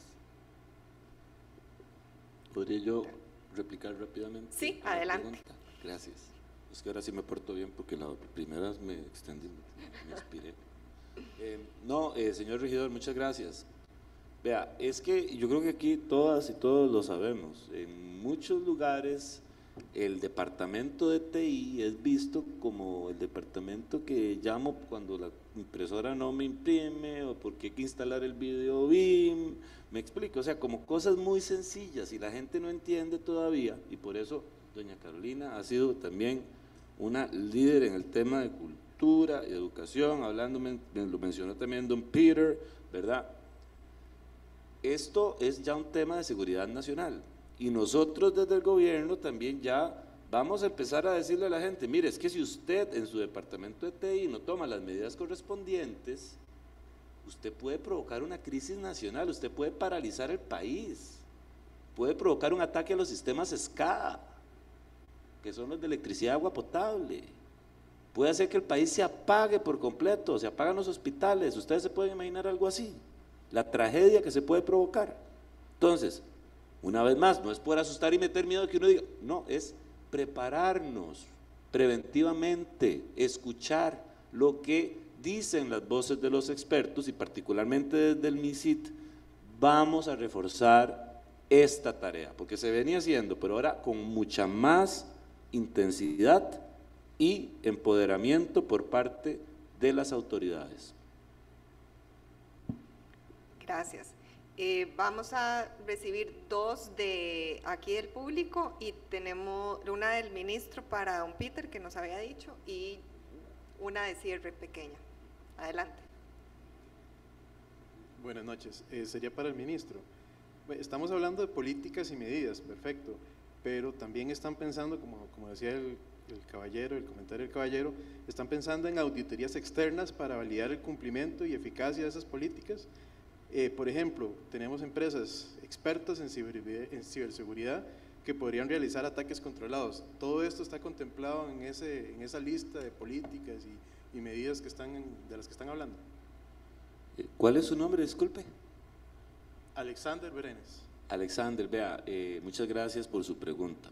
¿Podría yo replicar rápidamente? Sí, adelante. Gracias. Es que ahora sí me porto bien porque la primera me extendí, me inspiré. Señor regidor, muchas gracias. Vea, es que yo creo que aquí todas y todos lo sabemos. En muchos lugares el departamento de TI es visto como el departamento que llamo cuando la impresora no me imprime o porque hay que instalar el video BIM. Me explico, o sea, como cosas muy sencillas y la gente no entiende todavía, y por eso doña Carolina ha sido también una líder en el tema de cultura y educación, lo mencionó también don Peter, ¿verdad? Esto es ya un tema de seguridad nacional y nosotros desde el gobierno también ya vamos a empezar a decirle a la gente, mire, es que si usted en su departamento de TI no toma las medidas correspondientes, usted puede provocar una crisis nacional, usted puede paralizar el país, puede provocar un ataque a los sistemas SCADA, que son los de electricidad y agua potable, puede hacer que el país se apague por completo, se apagan los hospitales, ustedes se pueden imaginar algo así, la tragedia que se puede provocar. Entonces, una vez más, no es por asustar y meter miedo que uno diga, no, es prepararnos preventivamente, escuchar lo que dicen las voces de los expertos y particularmente desde el MISIT, vamos a reforzar esta tarea, porque se venía haciendo, pero ahora con mucha más intensidad y empoderamiento por parte de las autoridades. Gracias. Vamos a recibir 2 de aquí del público y tenemos una del ministro para don Peter que nos había dicho y una de cierre pequeña. Adelante. Buenas noches. Sería para el ministro. Estamos hablando de políticas y medidas, perfecto, pero también están pensando, como decía el comentario del caballero, están pensando en auditorías externas para validar el cumplimiento y eficacia de esas políticas. Por ejemplo, tenemos empresas expertas en ciberseguridad que podrían realizar ataques controlados. Todo esto está contemplado en esa lista de políticas y medidas de las que están hablando. ¿Cuál es su nombre? Disculpe. Alexander Berenes. Alexander, vea, muchas gracias por su pregunta.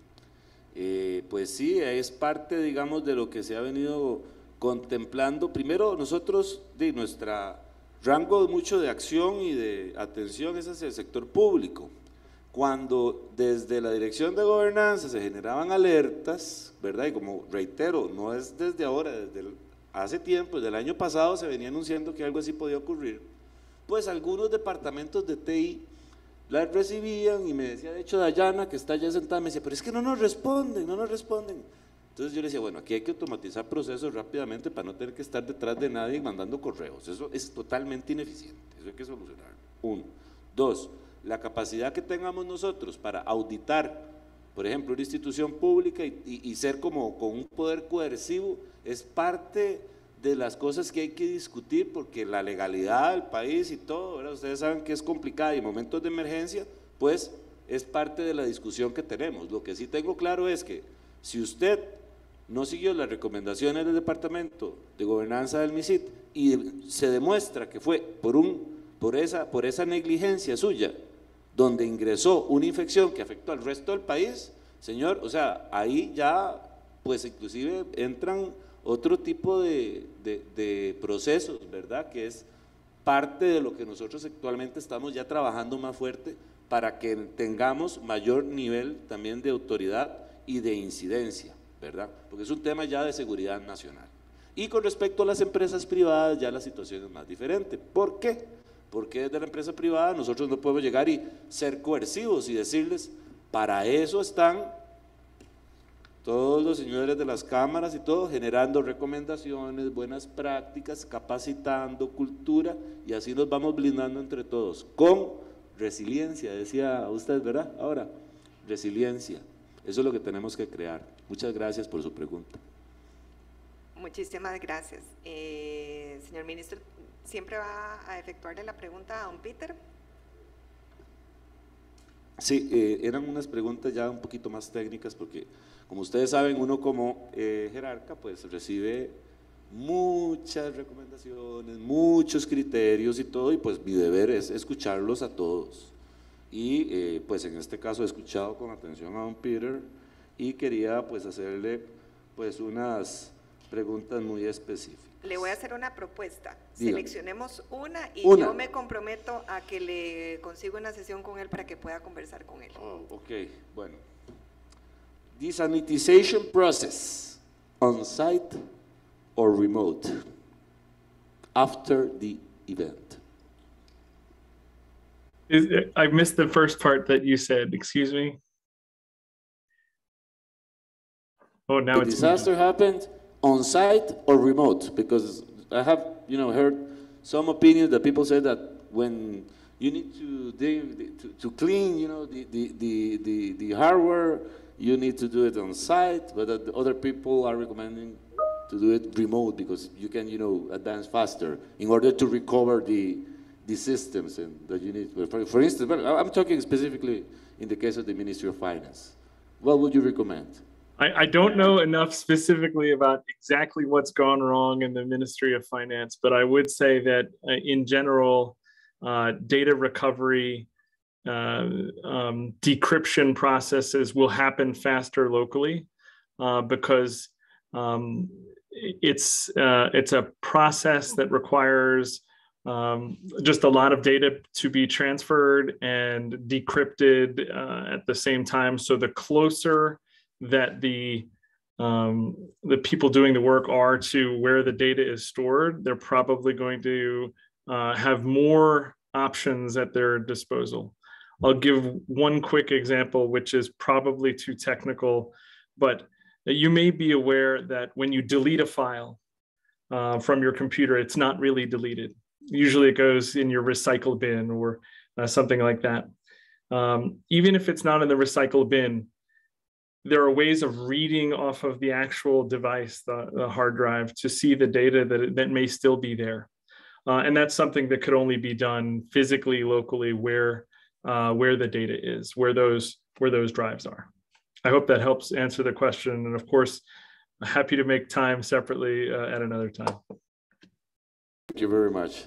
Pues sí, es parte, digamos, de lo que se ha venido contemplando. Primero, nosotros, de nuestra rango mucho de acción y de atención es hacia el sector público. Cuando desde la Dirección de Gobernanza se generaban alertas, ¿verdad? Y como reitero, no es desde ahora, hace tiempo, desde el año pasado se venía anunciando que algo así podía ocurrir, pues algunos departamentos de TI las recibían y me decía, de hecho Dayana, que está allá sentada, me decía, pero es que no nos responden. Entonces yo le decía, bueno, aquí hay que automatizar procesos rápidamente para no tener que estar detrás de nadie mandando correos, eso es totalmente ineficiente, eso hay que solucionarlo. 1. 2. La capacidad que tengamos nosotros para auditar, por ejemplo, una institución pública y ser como con un poder coercivo es parte de las cosas que hay que discutir, porque la legalidad del país y todo, ¿verdad? Ustedes saben que es complicada y en momentos de emergencia, pues es parte de la discusión que tenemos. Lo que sí tengo claro es que si usted no siguió las recomendaciones del Departamento de Gobernanza del MISIT y se demuestra que fue por esa negligencia suya, donde ingresó una infección que afectó al resto del país, señor, o sea, ahí ya pues inclusive entran otro tipo de procesos, ¿verdad? Que es parte de lo que nosotros actualmente estamos ya trabajando más fuerte para que tengamos mayor nivel también de autoridad y de incidencia, ¿verdad? Porque es un tema ya de seguridad nacional. Y con respecto a las empresas privadas, ya la situación es más diferente. ¿Por qué? Porque desde la empresa privada nosotros no podemos llegar y ser coercivos y decirles, para eso están todos los señores de las cámaras y todo, generando recomendaciones, buenas prácticas, capacitando, cultura, y así nos vamos blindando entre todos, con resiliencia, decía usted, ¿verdad? Ahora, resiliencia, eso es lo que tenemos que crear. Muchas gracias por su pregunta. Muchísimas gracias. Señor ministro, ¿siempre va a efectuarle la pregunta a don Peter? Sí, eran unas preguntas ya un poquito más técnicas porque, como ustedes saben, uno como jerarca pues recibe muchas recomendaciones, muchos criterios y todo, y pues mi deber es escucharlos a todos. Y pues en este caso he escuchado con atención a don Peter y quería pues hacerle pues unas preguntas muy específicas. Le voy a hacer una propuesta. Dígame. Seleccionemos una y Una. yo me comprometo a que le consigo una sesión con él para que pueda conversar con él. Oh, ok, bueno. Desanitization process, on-site or remote, after the event. I missed the first part that you said. Excuse me. Oh, now The it's disaster happened on-site or remote, because I have, heard some opinions that people say that when you need to clean, the hardware, you need to do it on-site, but that other people are recommending to do it remote because you can, advance faster in order to recover the systems and that you need. For instance, I'm talking specifically in the case of the Ministry of Finance. What would you recommend? I don't know enough specifically about exactly what's gone wrong in the Ministry of Finance, but I would say that in general, data recovery, decryption processes will happen faster locally because it's a process that requires just a lot of data to be transferred and decrypted at the same time. So the closer that the people doing the work are to where the data is stored, they're probably going to have more options at their disposal. I'll give one quick example, which is probably too technical, but you may be aware that when you delete a file from your computer, it's not really deleted. Usually it goes in your recycle bin or something like that. Even if it's not in the recycle bin, there are ways of reading off of the actual device, the hard drive, to see the data that may still be there. And that's something that could only be done physically, locally, where the data is, where those drives are. I hope that helps answer the question. And of course, happy to make time separately at another time. Thank you very much.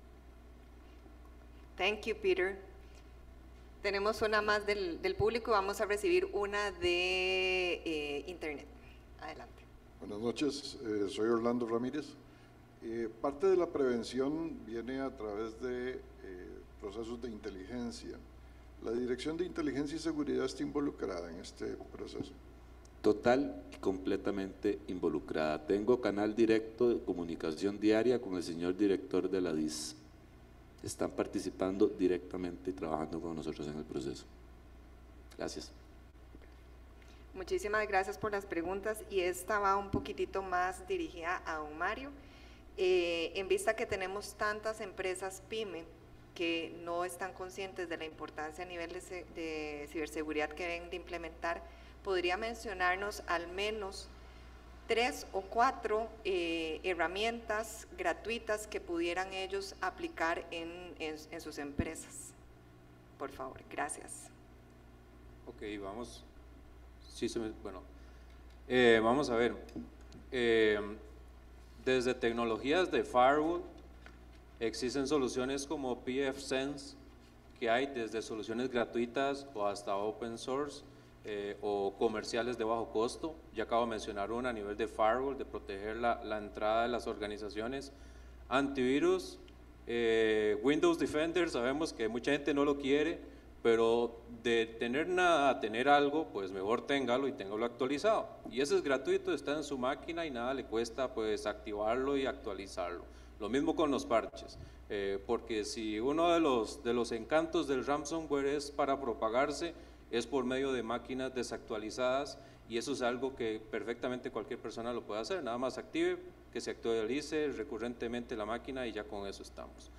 Thank you, Peter. Tenemos una más del público y vamos a recibir una de internet. Adelante. Buenas noches, soy Orlando Ramírez. Parte de la prevención viene a través de procesos de inteligencia. ¿La Dirección de Inteligencia y Seguridad está involucrada en este proceso? Total y completamente involucrada. Tengo canal directo de comunicación diaria con el señor director de la DIS. Están participando directamente y trabajando con nosotros en el proceso. Gracias. Muchísimas gracias por las preguntas y esta va un poquitito más dirigida a don Mario. En vista que tenemos tantas empresas PYME que no están conscientes de la importancia a nivel de ciberseguridad que deben de implementar, ¿podría mencionarnos al menos 3 o 4 herramientas gratuitas que pudieran ellos aplicar en sus empresas? Por favor, gracias. Ok, vamos. Sí, vamos a ver. Desde tecnologías de firewall, existen soluciones como pfSense, que hay desde soluciones gratuitas o hasta open source, o comerciales de bajo costo. Ya acabo de mencionar una a nivel de firewall, de proteger la entrada de las organizaciones. Antivirus, Windows Defender, sabemos que mucha gente no lo quiere, pero de tener nada a tener algo, pues mejor téngalo y téngalo actualizado. Y eso es gratuito, está en su máquina y nada le cuesta pues activarlo y actualizarlo. Lo mismo con los parches, porque si uno de los encantos del ransomware es para propagarse, es por medio de máquinas desactualizadas, y eso es algo que perfectamente cualquier persona lo puede hacer. Nada más active, que se actualice recurrentemente la máquina y ya con eso estamos.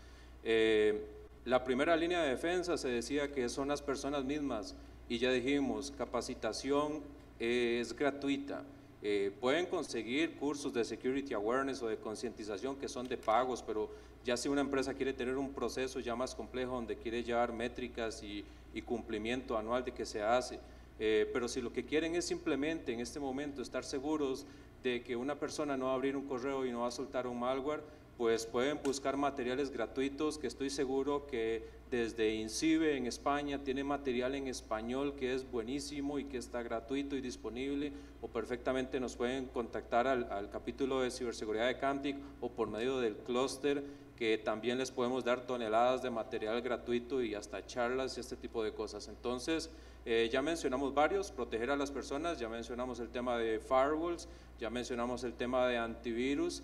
La primera línea de defensa se decía que son las personas mismas, y ya dijimos, capacitación es gratuita. Pueden conseguir cursos de security awareness o de concientización que son de pagos, pero ya si una empresa quiere tener un proceso ya más complejo donde quiere llevar métricas y cumplimiento anual de que se hace, pero si lo que quieren es simplemente en este momento estar seguros de que una persona no va a abrir un correo y no va a soltar un malware, pues pueden buscar materiales gratuitos, que estoy seguro que desde INCIBE en España tiene material en español que es buenísimo y que está gratuito y disponible, o perfectamente nos pueden contactar al capítulo de ciberseguridad de Camtic o por medio del clúster, que también les podemos dar toneladas de material gratuito y hasta charlas y este tipo de cosas. Entonces, ya mencionamos varios, proteger a las personas, ya mencionamos el tema de firewalls, ya mencionamos el tema de antivirus,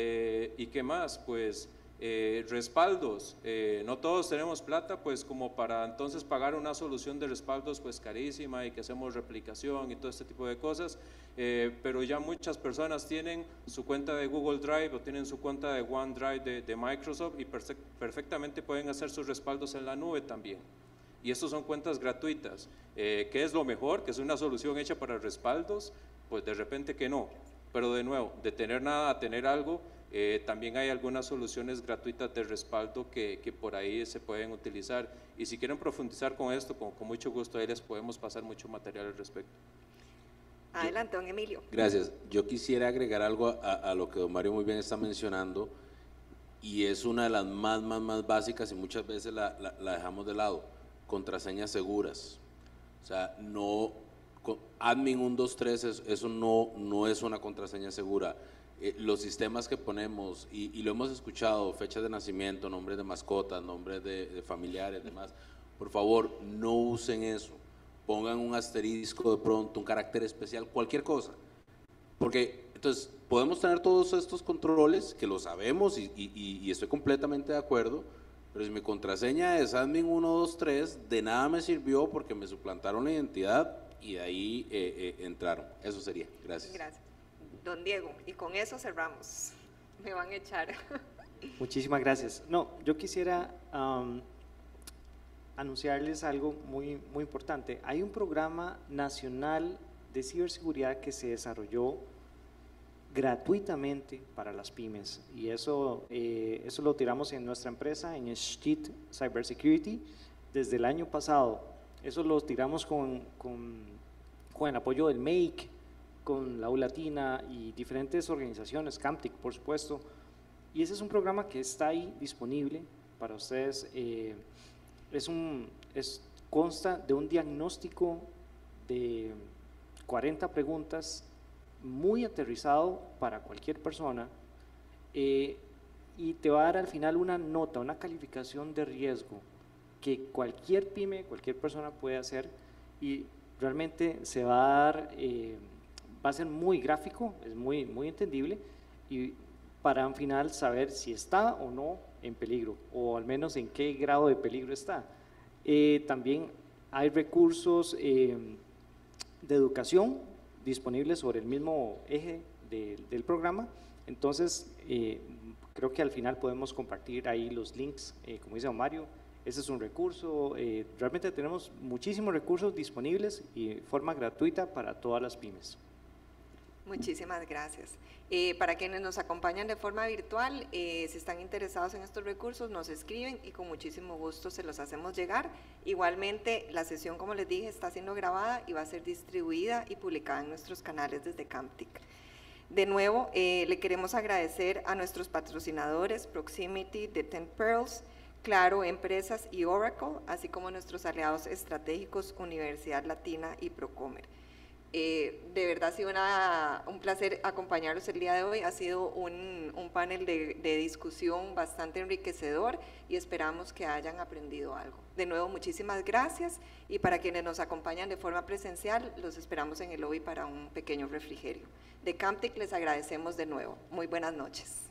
¿y qué más? Pues respaldos, no todos tenemos plata pues como para entonces pagar una solución de respaldos pues carísima y que hacemos replicación y todo este tipo de cosas, pero ya muchas personas tienen su cuenta de Google Drive o tienen su cuenta de OneDrive de Microsoft y perfectamente pueden hacer sus respaldos en la nube también. Y estos son cuentas gratuitas. ¿Qué es lo mejor? ¿Que es una solución hecha para respaldos? Pues de repente que no, pero de nuevo, de tener nada a tener algo, también hay algunas soluciones gratuitas de respaldo que por ahí se pueden utilizar, y si quieren profundizar con esto, con mucho gusto ahí les podemos pasar mucho material al respecto. Adelante, don Emilio. Gracias. Yo quisiera agregar algo a lo que don Mario muy bien está mencionando, y es una de las más básicas y muchas veces la dejamos de lado: contraseñas seguras. O sea, no, admin 123, eso no es una contraseña segura. Los sistemas que ponemos, y lo hemos escuchado, fechas de nacimiento, nombres de mascotas, nombres de familiares, demás, por favor, no usen eso. Pongan un asterisco de pronto, un carácter especial, cualquier cosa. Porque entonces podemos tener todos estos controles, que lo sabemos y estoy completamente de acuerdo, pero si mi contraseña es admin 123, de nada me sirvió porque me suplantaron la identidad y de ahí entraron. Eso sería. Gracias. Gracias. Don Diego, y con eso cerramos. Me van a echar. Muchísimas gracias. No, yo quisiera anunciarles algo muy importante. Hay un programa nacional de ciberseguridad que se desarrolló gratuitamente para las pymes, y eso lo tiramos en nuestra empresa, en Sheet Cybersecurity, desde el año pasado. Eso lo tiramos con el apoyo del MEIC, con la U Latina y diferentes organizaciones, Camtic por supuesto, y ese es un programa que está ahí disponible para ustedes. Consta de un diagnóstico de 40 preguntas muy aterrizado para cualquier persona, y te va a dar al final una nota, una calificación de riesgo que cualquier pyme, cualquier persona puede hacer, y realmente se va a dar, va a ser muy gráfico, es muy entendible, y para al final saber si está o no en peligro, o al menos en qué grado de peligro está. También hay recursos de educación disponibles sobre el mismo eje del programa. Entonces creo que al final podemos compartir ahí los links, como dice don Mario. Ese es un recurso. Realmente tenemos muchísimos recursos disponibles y de forma gratuita para todas las pymes. Muchísimas gracias. Para quienes nos acompañan de forma virtual, si están interesados en estos recursos, nos escriben y con muchísimo gusto se los hacemos llegar. Igualmente, la sesión, como les dije, está siendo grabada y va a ser distribuida y publicada en nuestros canales desde Camtic. De nuevo, le queremos agradecer a nuestros patrocinadores, Proximity, de 10 Pearls, Claro Empresas y Oracle, así como nuestros aliados estratégicos, Universidad Latina y Procomer. De verdad ha sido un placer acompañarlos el día de hoy. Ha sido un panel de discusión bastante enriquecedor y esperamos que hayan aprendido algo. De nuevo, muchísimas gracias, y para quienes nos acompañan de forma presencial, los esperamos en el lobby para un pequeño refrigerio. De Camtec les agradecemos de nuevo. Muy buenas noches.